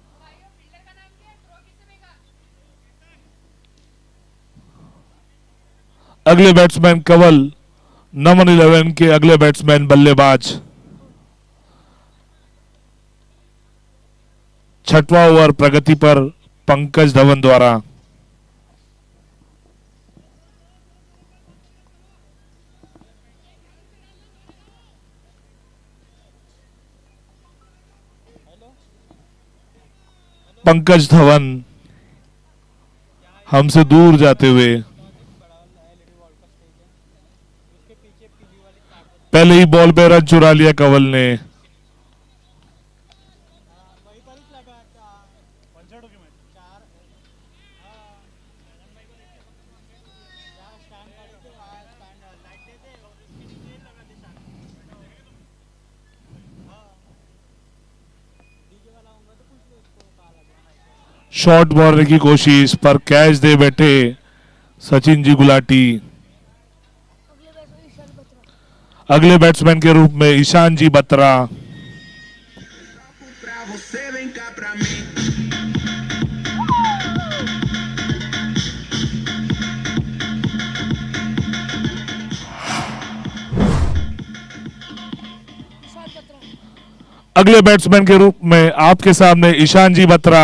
अगले बैट्समैन कंवल, नमन 11 के अगले बैट्समैन बल्लेबाज। छठवां ओवर प्रगति पर पंकज धवन द्वारा। पंकज धवन हमसे दूर जाते हुए पहले ही बॉल पे रन चुरा लिया कंवल ने। शॉट मारने की कोशिश पर कैच दे बैठे सचिन जी गुलाटी। अगले बैट्समैन के रूप में ईशान जी बत्रा। अगले बैट्समैन के रूप में आपके सामने ईशान जी बत्रा।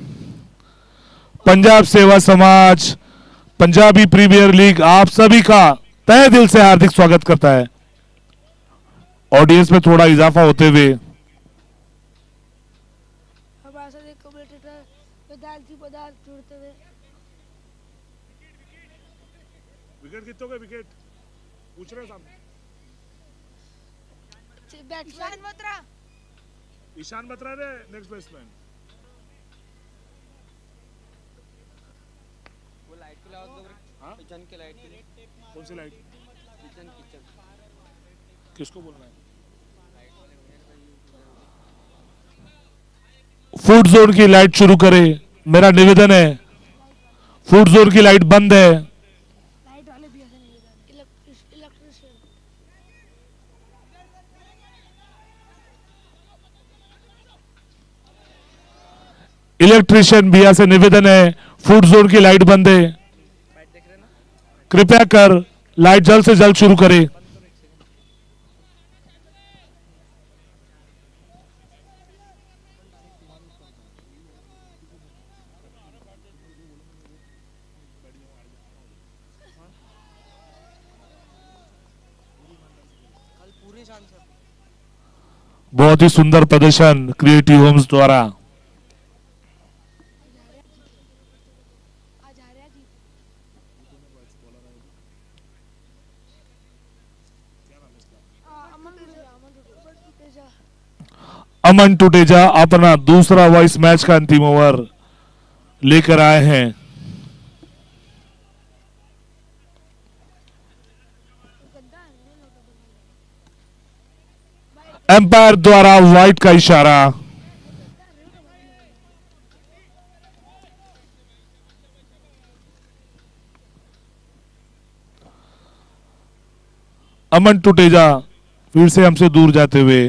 पंजाब सेवा समाज पंजाबी प्रीमियर लीग आप सभी का तहे दिल से हार्दिक स्वागत करता है। ऑडियंस में थोड़ा इजाफा होते हुए विकेट कितने हो गए? विकेट पूछ रहे हैं सामने। ईशान बत्रा रे नेक्स्ट बैट्समैन। वो लाइट को लाओ दो। हां किचन के लाइट के लिए। कौन सी लाइट? Kitchen kitchen. किसको बोलना है? फूड जोन की लाइट शुरू करें, मेरा निवेदन है। फूड जोन की लाइट बंद है। लाइट वाले भी ऐसे निवेदन। इलेक्ट्रिशियन इलेक्ट्रिशियन भैया से निवेदन है, फूड जोन की लाइट बंद है, कृपया कर लाइट जल्द से जल्द शुरू करें। बहुत ही सुंदर प्रदर्शन क्रिएटिव होम्स द्वारा। अमन टुटेजा अपना दूसरा वॉइस मैच का अंतिम ओवर लेकर आए हैं। एम्पायर द्वारा व्हाइट का इशारा। अमन टुटेजा फिर से हमसे दूर जाते हुए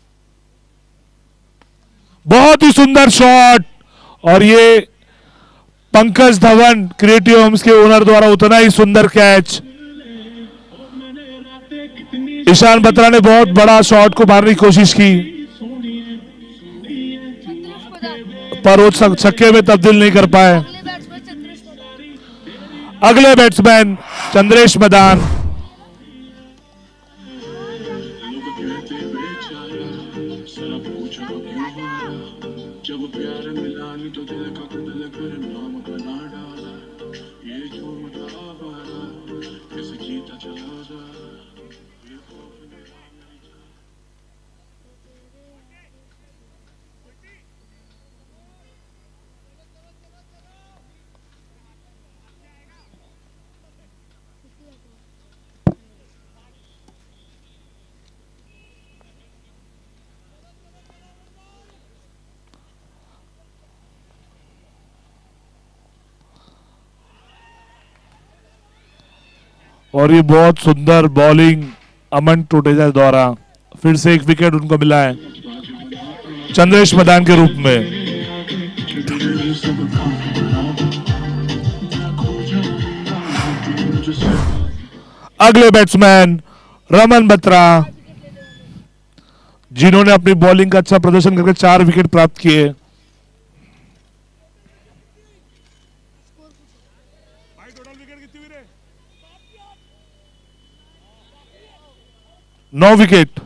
बहुत ही सुंदर शॉट, और ये पंकज धवन क्रिएटिव होम्स के ओनर द्वारा उतना ही सुंदर कैच। ईशान बत्रा ने बहुत बड़ा शॉट को मारने की कोशिश की पर वो छक्के में तब्दील नहीं कर पाए। अगले बैट्समैन चंद्रेश मैदान। जब प्यार मिला नहीं तो दिल का कुंडल फिर नाम बना डाला ये झूठा वादा कैसे जीता चला जा और ये बहुत सुंदर बॉलिंग अमन टोटेजा द्वारा फिर से एक विकेट उनको मिला है चंद्रेश मैदान के रूप में। अगले बैट्समैन रमन बत्रा जिन्होंने अपनी बॉलिंग का अच्छा प्रदर्शन करके 4 विकेट प्राप्त किए। नौ wicket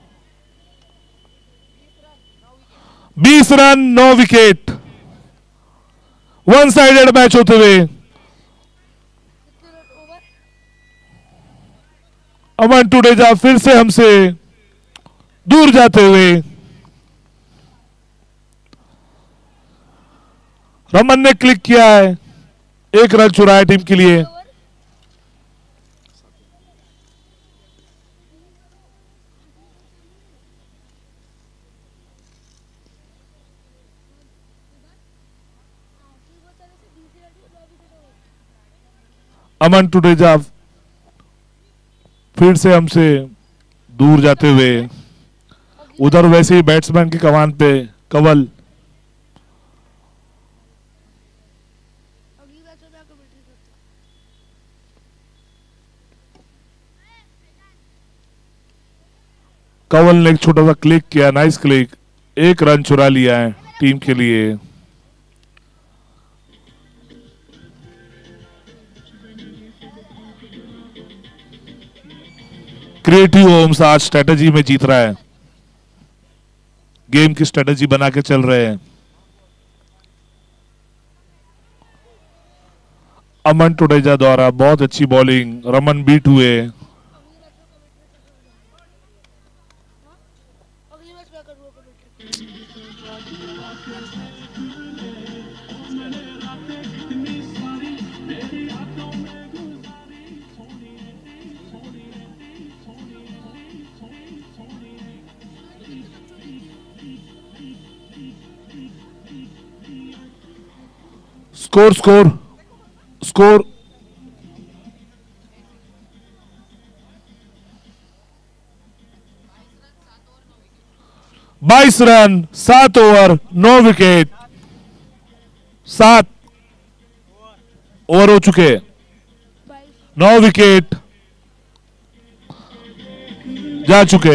20 run 9 wicket one sided match होते हुए अमन टोटेजा फिर से हमसे दूर जाते हुए। रमन ने क्लिक किया है, 1 रन चुराया टीम के लिए। अमन टोटेजा फिर से हमसे दूर जाते हुए। उधर वैसे ही बैट्समैन की कमान पे कंवल। कंवल ने एक छोटा सा क्लिक किया, नाइस क्लिक, 1 रन चुरा लिया है टीम के लिए। क्रिएटिव होम्स आज स्ट्रेटजी में जीत रहा है, गेम की स्ट्रेटजी बना के चल रहे हैं। अमन टोटेजा द्वारा बहुत अच्छी बॉलिंग, रमन बीट हुए। Score score score 22 run 7 over 9 wicket. 7 over हो चुके, 9 विकेट जा चुके।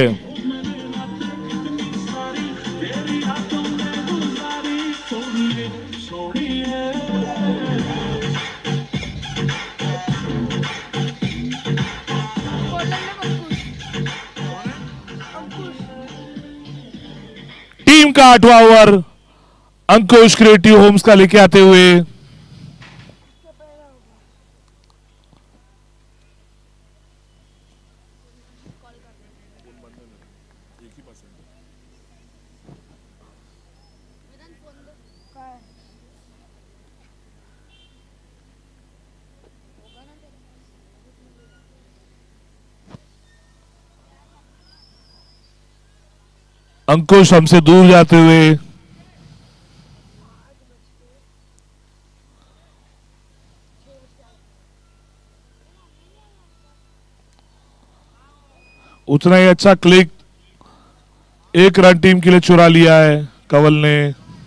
टीम का 8वां ओवर अंकुश क्रिएटिव होम्स का लेके आते हुए। अंकुश हमसे दूर जाते हुए। उतना ही अच्छा क्लिक, 1 रन टीम के लिए चुरा लिया है कंवल ने।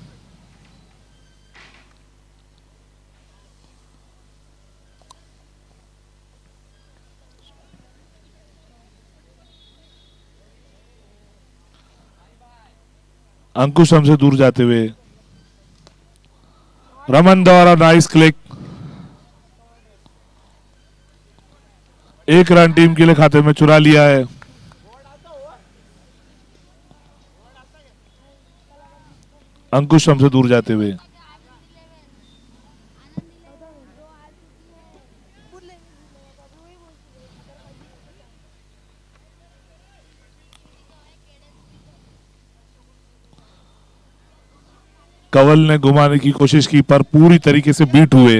अंकुश हमसे दूर जाते हुए। रमन द्वारा नाइस क्लिक, 1 रन टीम के लिए खाते में चुरा लिया है। अंकुश हमसे दूर जाते हुए। कंवल ने घुमाने की कोशिश की पर पूरी तरीके से बीट हुए।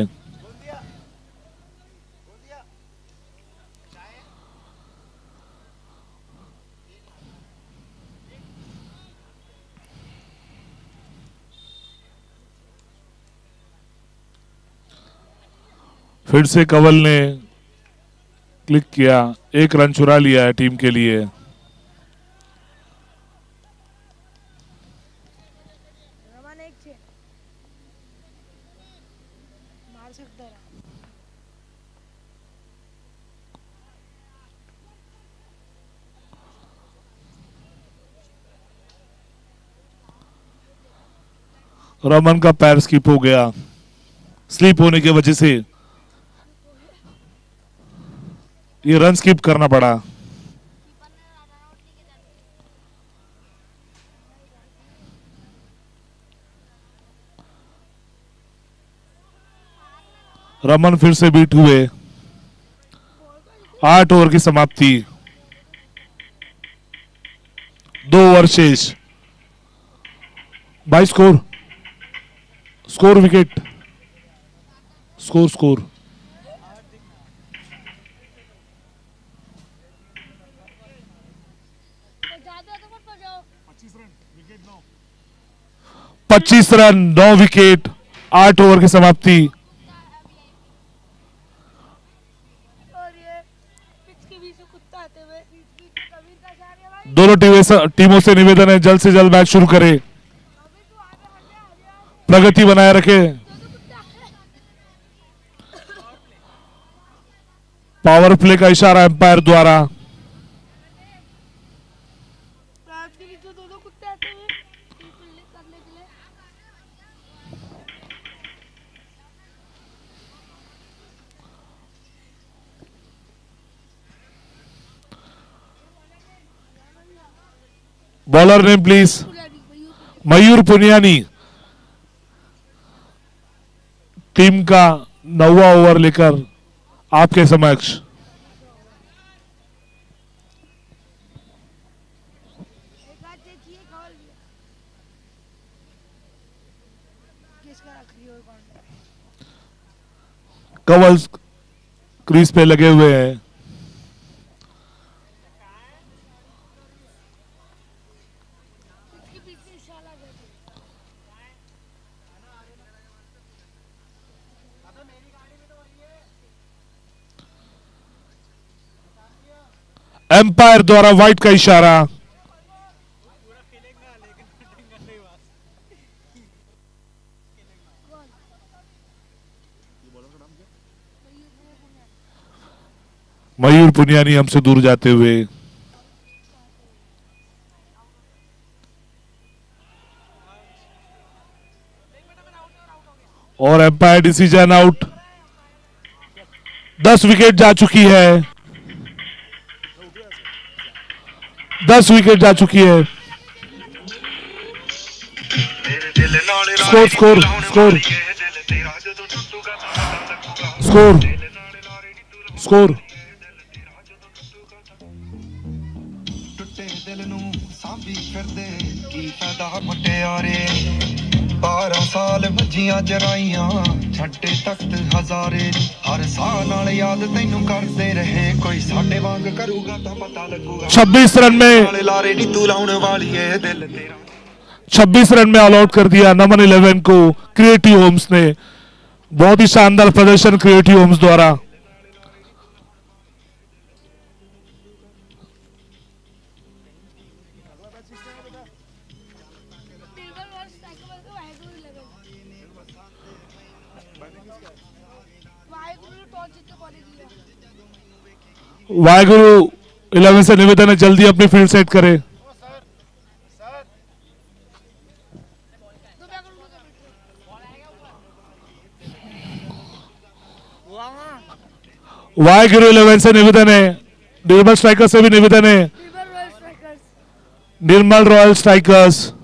फिर से कंवल ने क्लिक किया, एक रन चुरा लिया है टीम के लिए। रमन का पैर स्किप हो गया, स्लिप होने की वजह से ये रन स्किप करना पड़ा। रमन फिर से बीट हुए। 8 ओवर की समाप्ति, 2 ओवर शेष। 22 score, score wicket, score score 25 run, 9 wicket, 8 over की समाप्ति। दोनों टीमों से निवेदन है जल्द से जल्द मैच शुरू करें, प्रगति बनाए रखें। पावर प्ले का इशारा एम्पायर द्वारा। Bowler name please, Mayur Puniyani. Team का 9वां ओवर लेकर आपके समक्ष। कंवल क्रीज पे लगे हुए हैं। एम्पायर द्वारा वाइट का इशारा। मयूर पुनियानी हमसे दूर जाते हुए। और एम्पायर डिसीजन आउट। 10 विकेट जा चुकी है, 10 विकेट जा चुकी है। Score score score score score बारह साल भजियां जराइयां छड्डे तख्त हजारे हर साल नाल याद तैनू करते रहे कोई साडे वांग करूगा तां पता लगूगा। 26 रन में लारे नी तू लाउण वाली है दिल तेरा। 26 रन में ऑल आउट कर दिया नमन 11 को क्रिएटिव होम्स ने। बहुत ही शानदार प्रदर्शन क्रिएटिव होम्स द्वारा। वाहेगुरु 11 से निवेदन है जल्दी अपनी फील्ड सेट करे। वाहेगुरु 11 से निवेदन है, निर्मल स्ट्राइकर्स से भी निवेदन है, निर्मल रॉयल स्ट्राइकर्स